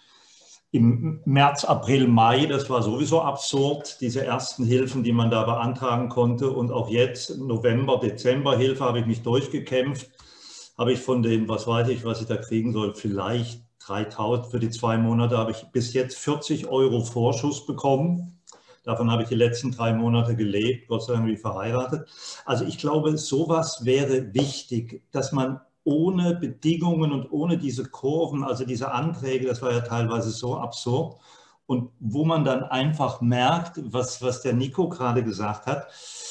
im März, April, Mai, das war sowieso absurd, diese ersten Hilfen, die man da beantragen konnte, und auch jetzt, November, Dezember Hilfe, habe ich mich durchgekämpft, habe ich von den, was weiß ich, was ich da kriegen soll, vielleicht 3.000 für die 2 Monate, habe ich bis jetzt 40 Euro Vorschuss bekommen. Davon habe ich die letzten 3 Monate gelebt, Gott sei Dank bin ich verheiratet. Also ich glaube, sowas wäre wichtig, dass man ohne Bedingungen und ohne diese Kurven, also diese Anträge, das war ja teilweise so absurd, und wo man dann einfach merkt, was der Nico gerade gesagt hat,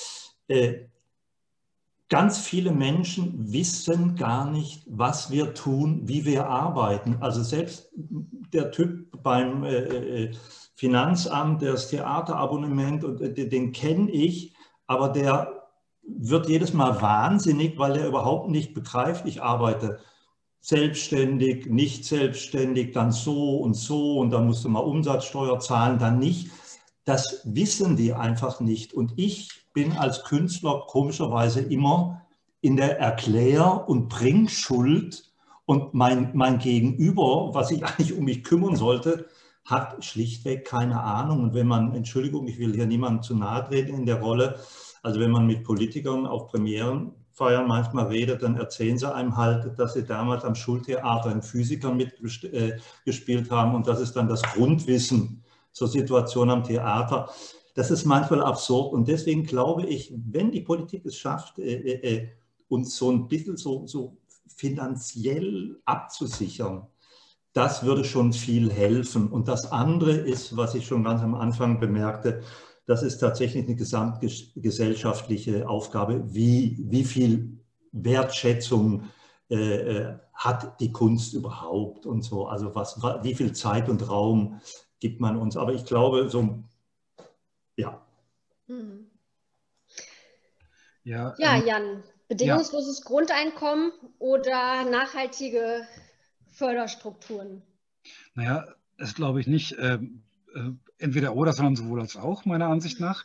ganz viele Menschen wissen gar nicht, was wir tun, wie wir arbeiten. Also selbst der Typ beim Finanzamt, der das Theaterabonnement, und den kenne ich, aber der wird jedes Mal wahnsinnig, weil er überhaupt nicht begreift, ich arbeite selbstständig, nicht selbstständig, dann so und dann musst du mal Umsatzsteuer zahlen, dann nicht. Das wissen die einfach nicht. Und ich bin als Künstler komischerweise immer in der Erklär- und Bringschuld, und mein Gegenüber, was sich eigentlich um mich kümmern sollte, hat schlichtweg keine Ahnung. Und wenn man, Entschuldigung, ich will hier niemandem zu nahe treten in der Rolle, also wenn man mit Politikern auf Premierenfeiern manchmal redet, dann erzählen sie einem halt, dass sie damals am Schultheater in Physikern mitgespielt haben, und das ist dann das Grundwissen zur Situation am Theater. Das ist manchmal absurd, und deswegen glaube ich, wenn die Politik es schafft, uns so ein bisschen so finanziell abzusichern, das würde schon viel helfen. Und das andere ist, was ich schon ganz am Anfang bemerkte, das ist tatsächlich eine gesamtgesellschaftliche Aufgabe. Wie viel Wertschätzung hat die Kunst überhaupt und so? Also wie viel Zeit und Raum gibt man uns? Aber ich glaube, so, ja. Ja, Jan, bedingungsloses Grundeinkommen oder nachhaltige Förderstrukturen? Naja, das glaube ich nicht. Entweder oder, sondern sowohl als auch, meiner Ansicht nach.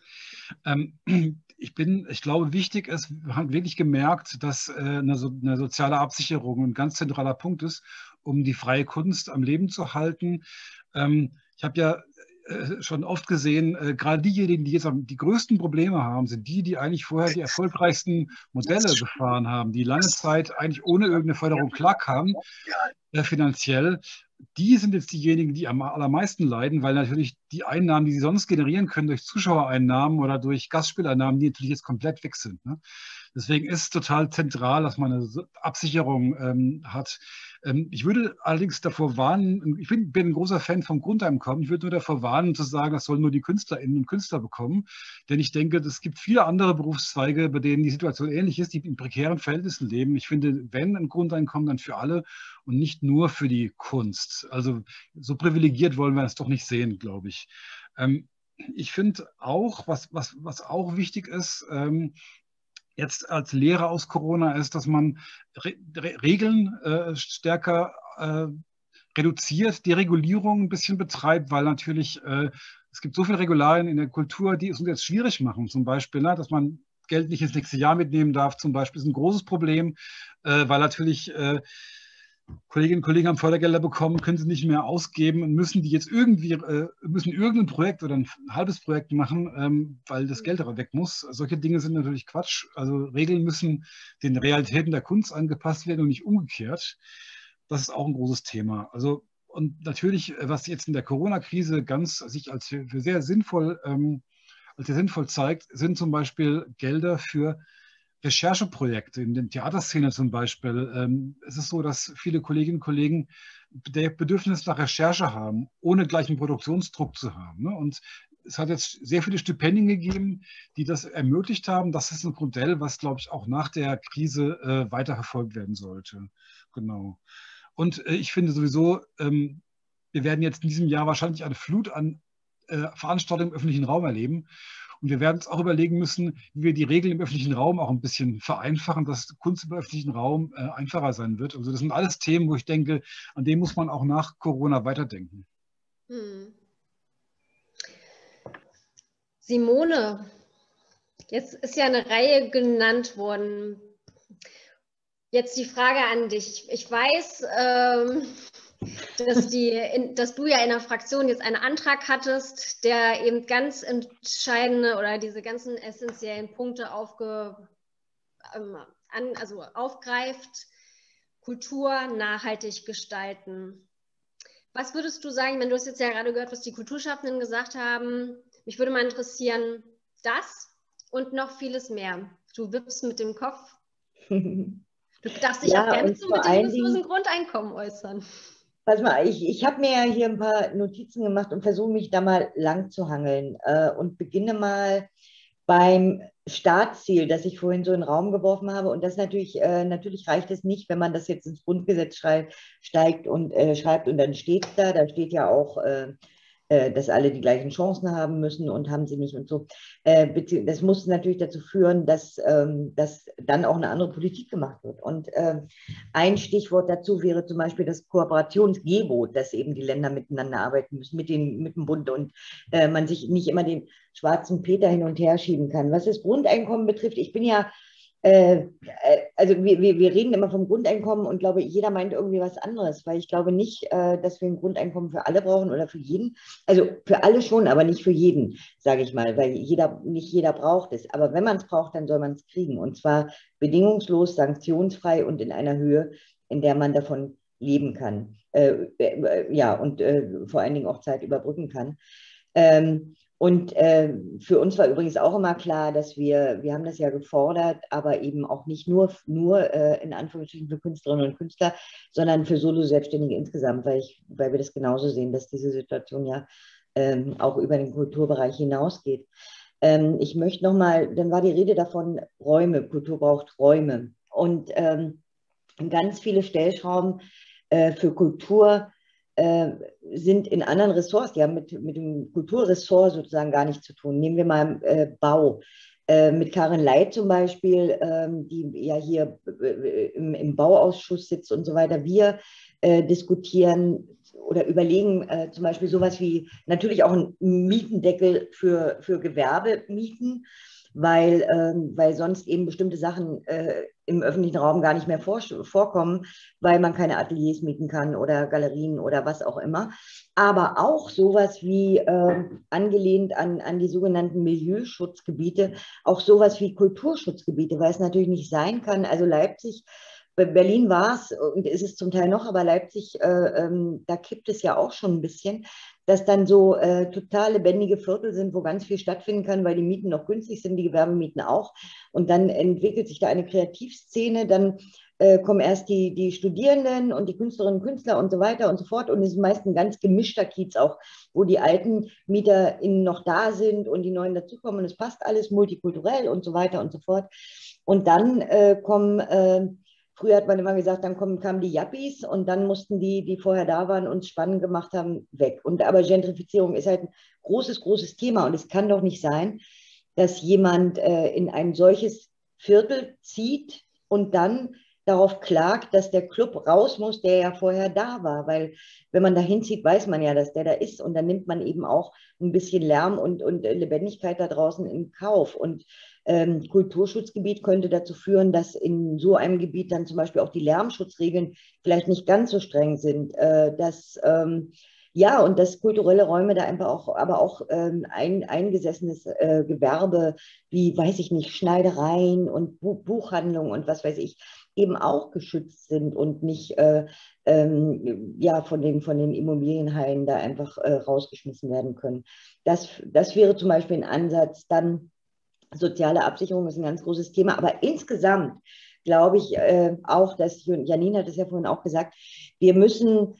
Ich glaube, wichtig ist, wir haben wirklich gemerkt, dass eine soziale Absicherung ein ganz zentraler Punkt ist, um die freie Kunst am Leben zu halten. Ich habe ja schon oft gesehen, gerade diejenigen, die jetzt die größten Probleme haben, sind die eigentlich vorher die erfolgreichsten Modelle gefahren haben, die lange Zeit eigentlich ohne irgendeine Förderung klarkamen, finanziell. Die sind jetzt diejenigen, die am allermeisten leiden, weil natürlich die Einnahmen, die sie sonst generieren können durch Zuschauereinnahmen oder durch Gastspieleinnahmen, die natürlich jetzt komplett weg sind. Ne? Deswegen ist es total zentral, dass man eine Absicherung hat. Ich würde allerdings davor warnen, ich bin ein großer Fan vom Grundeinkommen, ich würde nur davor warnen, zu sagen, das sollen nur die Künstlerinnen und Künstler bekommen. Denn ich denke, es gibt viele andere Berufszweige, bei denen die Situation ähnlich ist, die in prekären Verhältnissen leben. Ich finde, wenn ein Grundeinkommen, dann für alle und nicht nur für die Kunst. Also so privilegiert wollen wir es doch nicht sehen, glaube ich. Ich finde auch, was auch wichtig ist, jetzt als Lehre aus Corona ist, dass man Regeln stärker reduziert, Deregulierung ein bisschen betreibt, weil natürlich es gibt so viele Regularien in der Kultur, die es uns jetzt schwierig machen. Zum Beispiel, dass man Geld nicht ins nächste Jahr mitnehmen darf, zum Beispiel, ist ein großes Problem, weil natürlich Kolleginnen und Kollegen haben Fördergelder bekommen, können sie nicht mehr ausgeben und müssen die jetzt müssen irgendein Projekt oder ein halbes Projekt machen, weil das Geld aber weg muss. Solche Dinge sind natürlich Quatsch. Also Regeln müssen den Realitäten der Kunst angepasst werden und nicht umgekehrt. Das ist auch ein großes Thema. Also, und natürlich, was jetzt in der Corona-Krise sich als für sehr sinnvoll zeigt, sind zum Beispiel Gelder für Rechercheprojekte in der Theaterszene zum Beispiel. Es ist so, dass viele Kolleginnen und Kollegen der Bedürfnis nach Recherche haben, ohne gleich einen Produktionsdruck zu haben. Ne? Und es hat jetzt sehr viele Stipendien gegeben, die das ermöglicht haben. Das ist ein Modell, was, glaube ich, auch nach der Krise weiter verfolgt werden sollte. Genau. Und ich finde sowieso, wir werden jetzt in diesem Jahr wahrscheinlich eine Flut an Veranstaltungen im öffentlichen Raum erleben. Und wir werden uns auch überlegen müssen, wie wir die Regeln im öffentlichen Raum auch ein bisschen vereinfachen, dass Kunst im öffentlichen Raum einfacher sein wird. Also das sind alles Themen, wo ich denke, an denen muss man auch nach Corona weiterdenken. Simone, jetzt ist ja eine Reihe genannt worden. Jetzt die Frage an dich. Ich weiß, dass du ja in der Fraktion jetzt einen Antrag hattest, der eben ganz entscheidende oder diese ganzen essentiellen Punkte aufgreift, Kultur nachhaltig gestalten. Was würdest du sagen, wenn du hast jetzt ja gerade gehört, was die Kulturschaffenden gesagt haben, Mich würde mal interessieren, das und noch vieles mehr. Du wippst mit dem Kopf. Du darfst dich auch Ja, gerne und zu vor allen bedingungslosen Dingen, Grundeinkommen äußern. pass mal, ich habe mir ja hier ein paar Notizen gemacht und versuche mich da mal lang zu hangeln und beginne mal beim Startziel, das ich vorhin so in den Raum geworfen habe. Und das natürlich reicht es nicht, wenn man das jetzt ins Grundgesetz schreibt und dann steht da steht ja auch, dass alle die gleichen Chancen haben müssen und haben sie nicht und so. Das muss natürlich dazu führen, dass dann auch eine andere Politik gemacht wird. Und ein Stichwort dazu wäre zum Beispiel das Kooperationsgebot, dass eben die Länder miteinander arbeiten müssen, mit dem Bund und man sich nicht immer den schwarzen Peter hin und her schieben kann. Was das Grundeinkommen betrifft, ich bin ja also wir reden immer vom Grundeinkommen und glaube, jeder meint irgendwie was anderes, weil ich glaube nicht, dass wir ein Grundeinkommen für alle brauchen oder für jeden. Also für alle schon, aber nicht für jeden, sage ich mal, weil nicht jeder braucht es. Aber wenn man es braucht, dann soll man es kriegen. Und zwar bedingungslos, sanktionsfrei und in einer Höhe, in der man davon leben kann. Ja, und vor allen Dingen auch Zeit überbrücken kann. Und für uns war übrigens auch immer klar, dass wir haben das ja gefordert, aber eben auch nicht nur in Anführungsstrichen für Künstlerinnen und Künstler, sondern für Solo-Selbstständige insgesamt, weil wir das genauso sehen, dass diese Situation ja auch über den Kulturbereich hinausgeht. Ich möchte nochmal, dann war die Rede davon, Räume, Kultur braucht Räume. Und ganz viele Stellschrauben für Kultur sind in anderen Ressorts, die haben mit dem Kulturressort sozusagen gar nichts zu tun. Nehmen wir mal Bau. Mit Karin Leit zum Beispiel, die ja hier im Bauausschuss sitzt und so weiter. Wir diskutieren oder überlegen zum Beispiel sowas wie natürlich auch einen Mietendeckel für Gewerbemieten, weil sonst eben bestimmte Sachen im öffentlichen Raum gar nicht mehr vorkommen, weil man keine Ateliers mieten kann oder Galerien oder was auch immer. Aber auch sowas wie, angelehnt an die sogenannten Milieuschutzgebiete, auch sowas wie Kulturschutzgebiete, weil es natürlich nicht sein kann. Also Leipzig, Berlin war es und ist es zum Teil noch, aber Leipzig, da kippt es ja auch schon ein bisschen, dass dann so total lebendige Viertel sind, wo ganz viel stattfinden kann, weil die Mieten noch günstig sind, die Gewerbemieten auch. Und dann entwickelt sich da eine Kreativszene, dann kommen erst die Studierenden und die Künstlerinnen und Künstler und so weiter und so fort. Und es ist meist ein ganz gemischter Kiez auch, wo die alten MieterInnen noch da sind und die neuen dazukommen. Und es passt alles multikulturell und so weiter und so fort. Und dann früher hat man immer gesagt, dann kamen die Yuppies und dann mussten die vorher da waren und es spannend gemacht haben, weg. Aber Gentrifizierung ist halt ein großes Thema und es kann doch nicht sein, dass jemand in ein solches Viertel zieht und dann darauf klagt, dass der Club raus muss, der ja vorher da war. Weil wenn man da hinzieht, weiß man ja, dass der da ist und dann nimmt man eben auch ein bisschen Lärm und Lebendigkeit da draußen in Kauf. Und Kulturschutzgebiet könnte dazu führen, dass in so einem Gebiet dann zum Beispiel auch die Lärmschutzregeln vielleicht nicht ganz so streng sind, ja, und dass kulturelle Räume da einfach auch, aber auch eingesessenes Gewerbe, wie, weiß ich nicht, Schneidereien und Buchhandlungen und was weiß ich, eben auch geschützt sind und nicht ja, von den Immobilienhaien da einfach rausgeschmissen werden können. Das wäre zum Beispiel ein Ansatz. Dann soziale Absicherung ist ein ganz großes Thema, aber insgesamt glaube ich auch, dass Janine hat es ja vorhin auch gesagt, wir müssen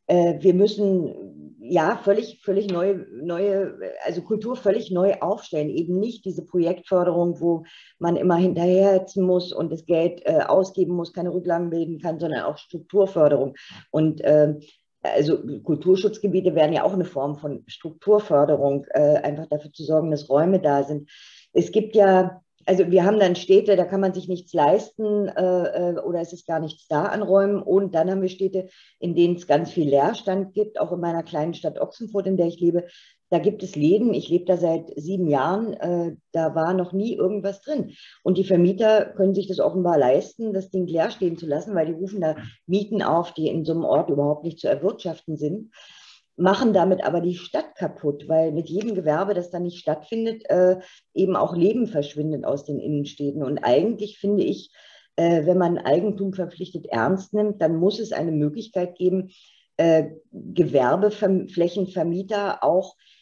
ja völlig neue, also Kultur völlig neu aufstellen. Eben nicht diese Projektförderung, wo man immer hinterherhetzen muss und das Geld ausgeben muss, keine Rücklagen bilden kann, sondern auch Strukturförderung. Und also Kulturschutzgebiete wären ja auch eine Form von Strukturförderung, einfach dafür zu sorgen, dass Räume da sind. Es gibt ja, also wir haben dann Städte, da kann man sich nichts leisten oder es ist gar nichts da an Räumen. Und dann haben wir Städte, in denen es ganz viel Leerstand gibt, auch in meiner kleinen Stadt Ochsenfurt, in der ich lebe. Da gibt es Läden, ich lebe da seit 7 Jahren, da war noch nie irgendwas drin. Und die Vermieter können sich das offenbar leisten, das Ding leer stehen zu lassen, weil die rufen da Mieten auf, die in so einem Ort überhaupt nicht zu erwirtschaften sind, machen damit aber die Stadt kaputt, weil mit jedem Gewerbe, das da nicht stattfindet, eben auch Leben verschwindet aus den Innenstädten. Und eigentlich finde ich, wenn man Eigentum verpflichtet ernst nimmt, dann muss es eine Möglichkeit geben, Gewerbeflächenvermieter auch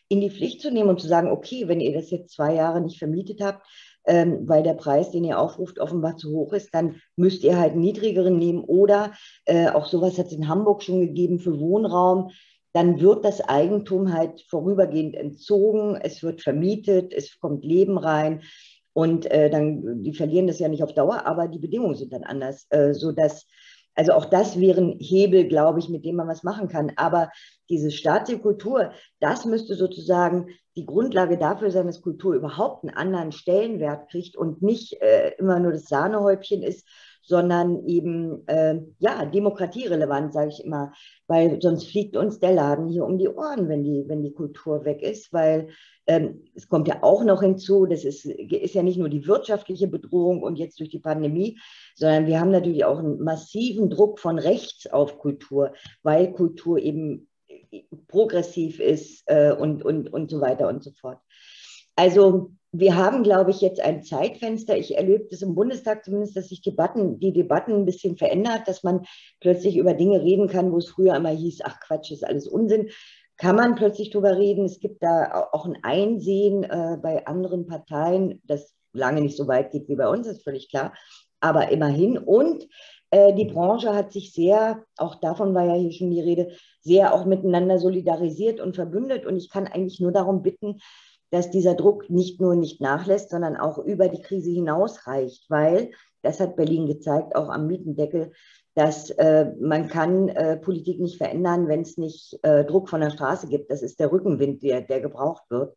in die Pflicht zu nehmen und zu sagen, okay, wenn ihr das jetzt 2 Jahre nicht vermietet habt, weil der Preis, den ihr aufruft, offenbar zu hoch ist, dann müsst ihr halt einen niedrigeren nehmen. Oder auch sowas hat es in Hamburg schon gegeben für Wohnraum. Dann wird das Eigentum halt vorübergehend entzogen, es wird vermietet, es kommt Leben rein. Und dann, die verlieren das ja nicht auf Dauer, aber die Bedingungen sind dann anders, sodass, also auch das wären Hebel, glaube ich, mit dem man was machen kann. Aber diese staatliche Kultur, das müsste sozusagen die Grundlage dafür sein, dass Kultur überhaupt einen anderen Stellenwert kriegt und nicht immer nur das Sahnehäubchen ist, sondern eben ja, demokratierelevant, sage ich immer, weil sonst fliegt uns der Laden hier um die Ohren, wenn die Kultur weg ist, weil es kommt ja auch noch hinzu, das ist ja nicht nur die wirtschaftliche Bedrohung und jetzt durch die Pandemie, sondern wir haben natürlich auch einen massiven Druck von rechts auf Kultur, weil Kultur eben progressiv ist und so weiter und so fort. Also wir haben, glaube ich, jetzt ein Zeitfenster. Ich erlebe das im Bundestag zumindest, dass sich die Debatten ein bisschen verändert, dass man plötzlich über Dinge reden kann, wo es früher immer hieß, ach Quatsch, ist alles Unsinn. Kann man plötzlich drüber reden. Es gibt da auch ein Einsehen bei anderen Parteien, das lange nicht so weit geht wie bei uns, ist völlig klar, aber immerhin. Und die Branche hat sich sehr, auch davon war ja hier schon die Rede, sehr auch miteinander solidarisiert und verbündet. Und ich kann eigentlich nur darum bitten, dass dieser Druck nicht nur nicht nachlässt, sondern auch über die Krise hinaus reicht, weil, das hat Berlin gezeigt, auch am Mietendeckel, dass man kann Politik nicht verändern, wenn es nicht Druck von der Straße gibt. Das ist der Rückenwind, der gebraucht wird.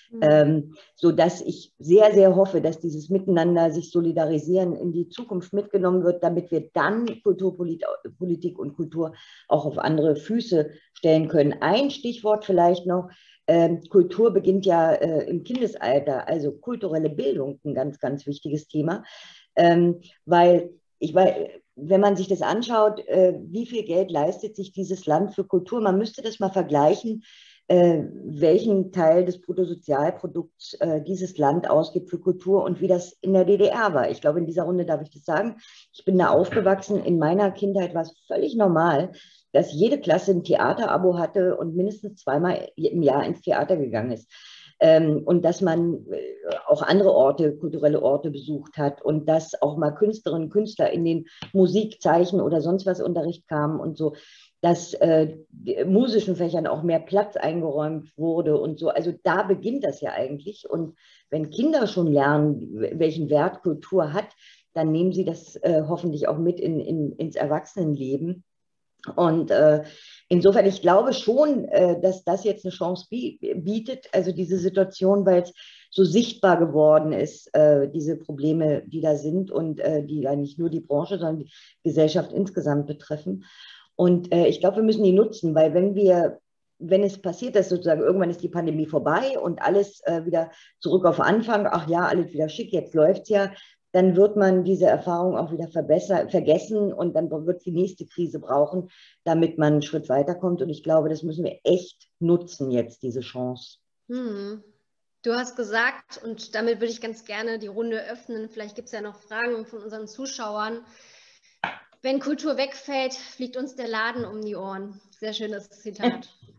Sodass ich sehr, sehr hoffe, dass dieses Miteinander sich solidarisieren in die Zukunft mitgenommen wird, damit wir dann Kulturpolitik und Kultur auch auf andere Füße stellen können. Ein Stichwort vielleicht noch. Kultur beginnt ja im Kindesalter, also kulturelle Bildung, ein ganz, ganz wichtiges Thema, weil wenn man sich das anschaut, wie viel Geld leistet sich dieses Land für Kultur, man müsste das mal vergleichen, welchen Teil des Bruttosozialprodukts dieses Land ausgibt für Kultur und wie das in der DDR war. Ich glaube, in dieser Runde darf ich das sagen. Ich bin da aufgewachsen. In meiner Kindheit war es völlig normal, dass jede Klasse ein Theaterabo hatte und mindestens 2-mal im Jahr ins Theater gegangen ist. Und dass man auch andere Orte, kulturelle Orte besucht hat und dass auch mal Künstlerinnen und Künstler in den Musik, Zeichen oder sonst was Unterricht kamen und so, dass musischen Fächern auch mehr Platz eingeräumt wurde und so. Also da beginnt das ja eigentlich. Und wenn Kinder schon lernen, welchen Wert Kultur hat, dann nehmen sie das hoffentlich auch mit ins Erwachsenenleben. Und insofern, ich glaube schon, dass das jetzt eine Chance bietet, also diese Situation, weil es so sichtbar geworden ist, diese Probleme, die da sind und die ja nicht nur die Branche, sondern die Gesellschaft insgesamt betreffen. Und ich glaube, wir müssen die nutzen, weil wenn es passiert, dass sozusagen irgendwann ist die Pandemie vorbei und alles wieder zurück auf Anfang, ach ja, alles wieder schick, jetzt läuft es ja, dann wird man diese Erfahrung auch wieder vergessen und dann wird es die nächste Krise brauchen, damit man einen Schritt weiterkommt. Und ich glaube, das müssen wir echt nutzen jetzt, diese Chance. Du hast gesagt, und damit würde ich ganz gerne die Runde öffnen, vielleicht gibt es ja noch Fragen von unseren Zuschauern. Wenn Kultur wegfällt, fliegt uns der Laden um die Ohren. Sehr schönes Zitat.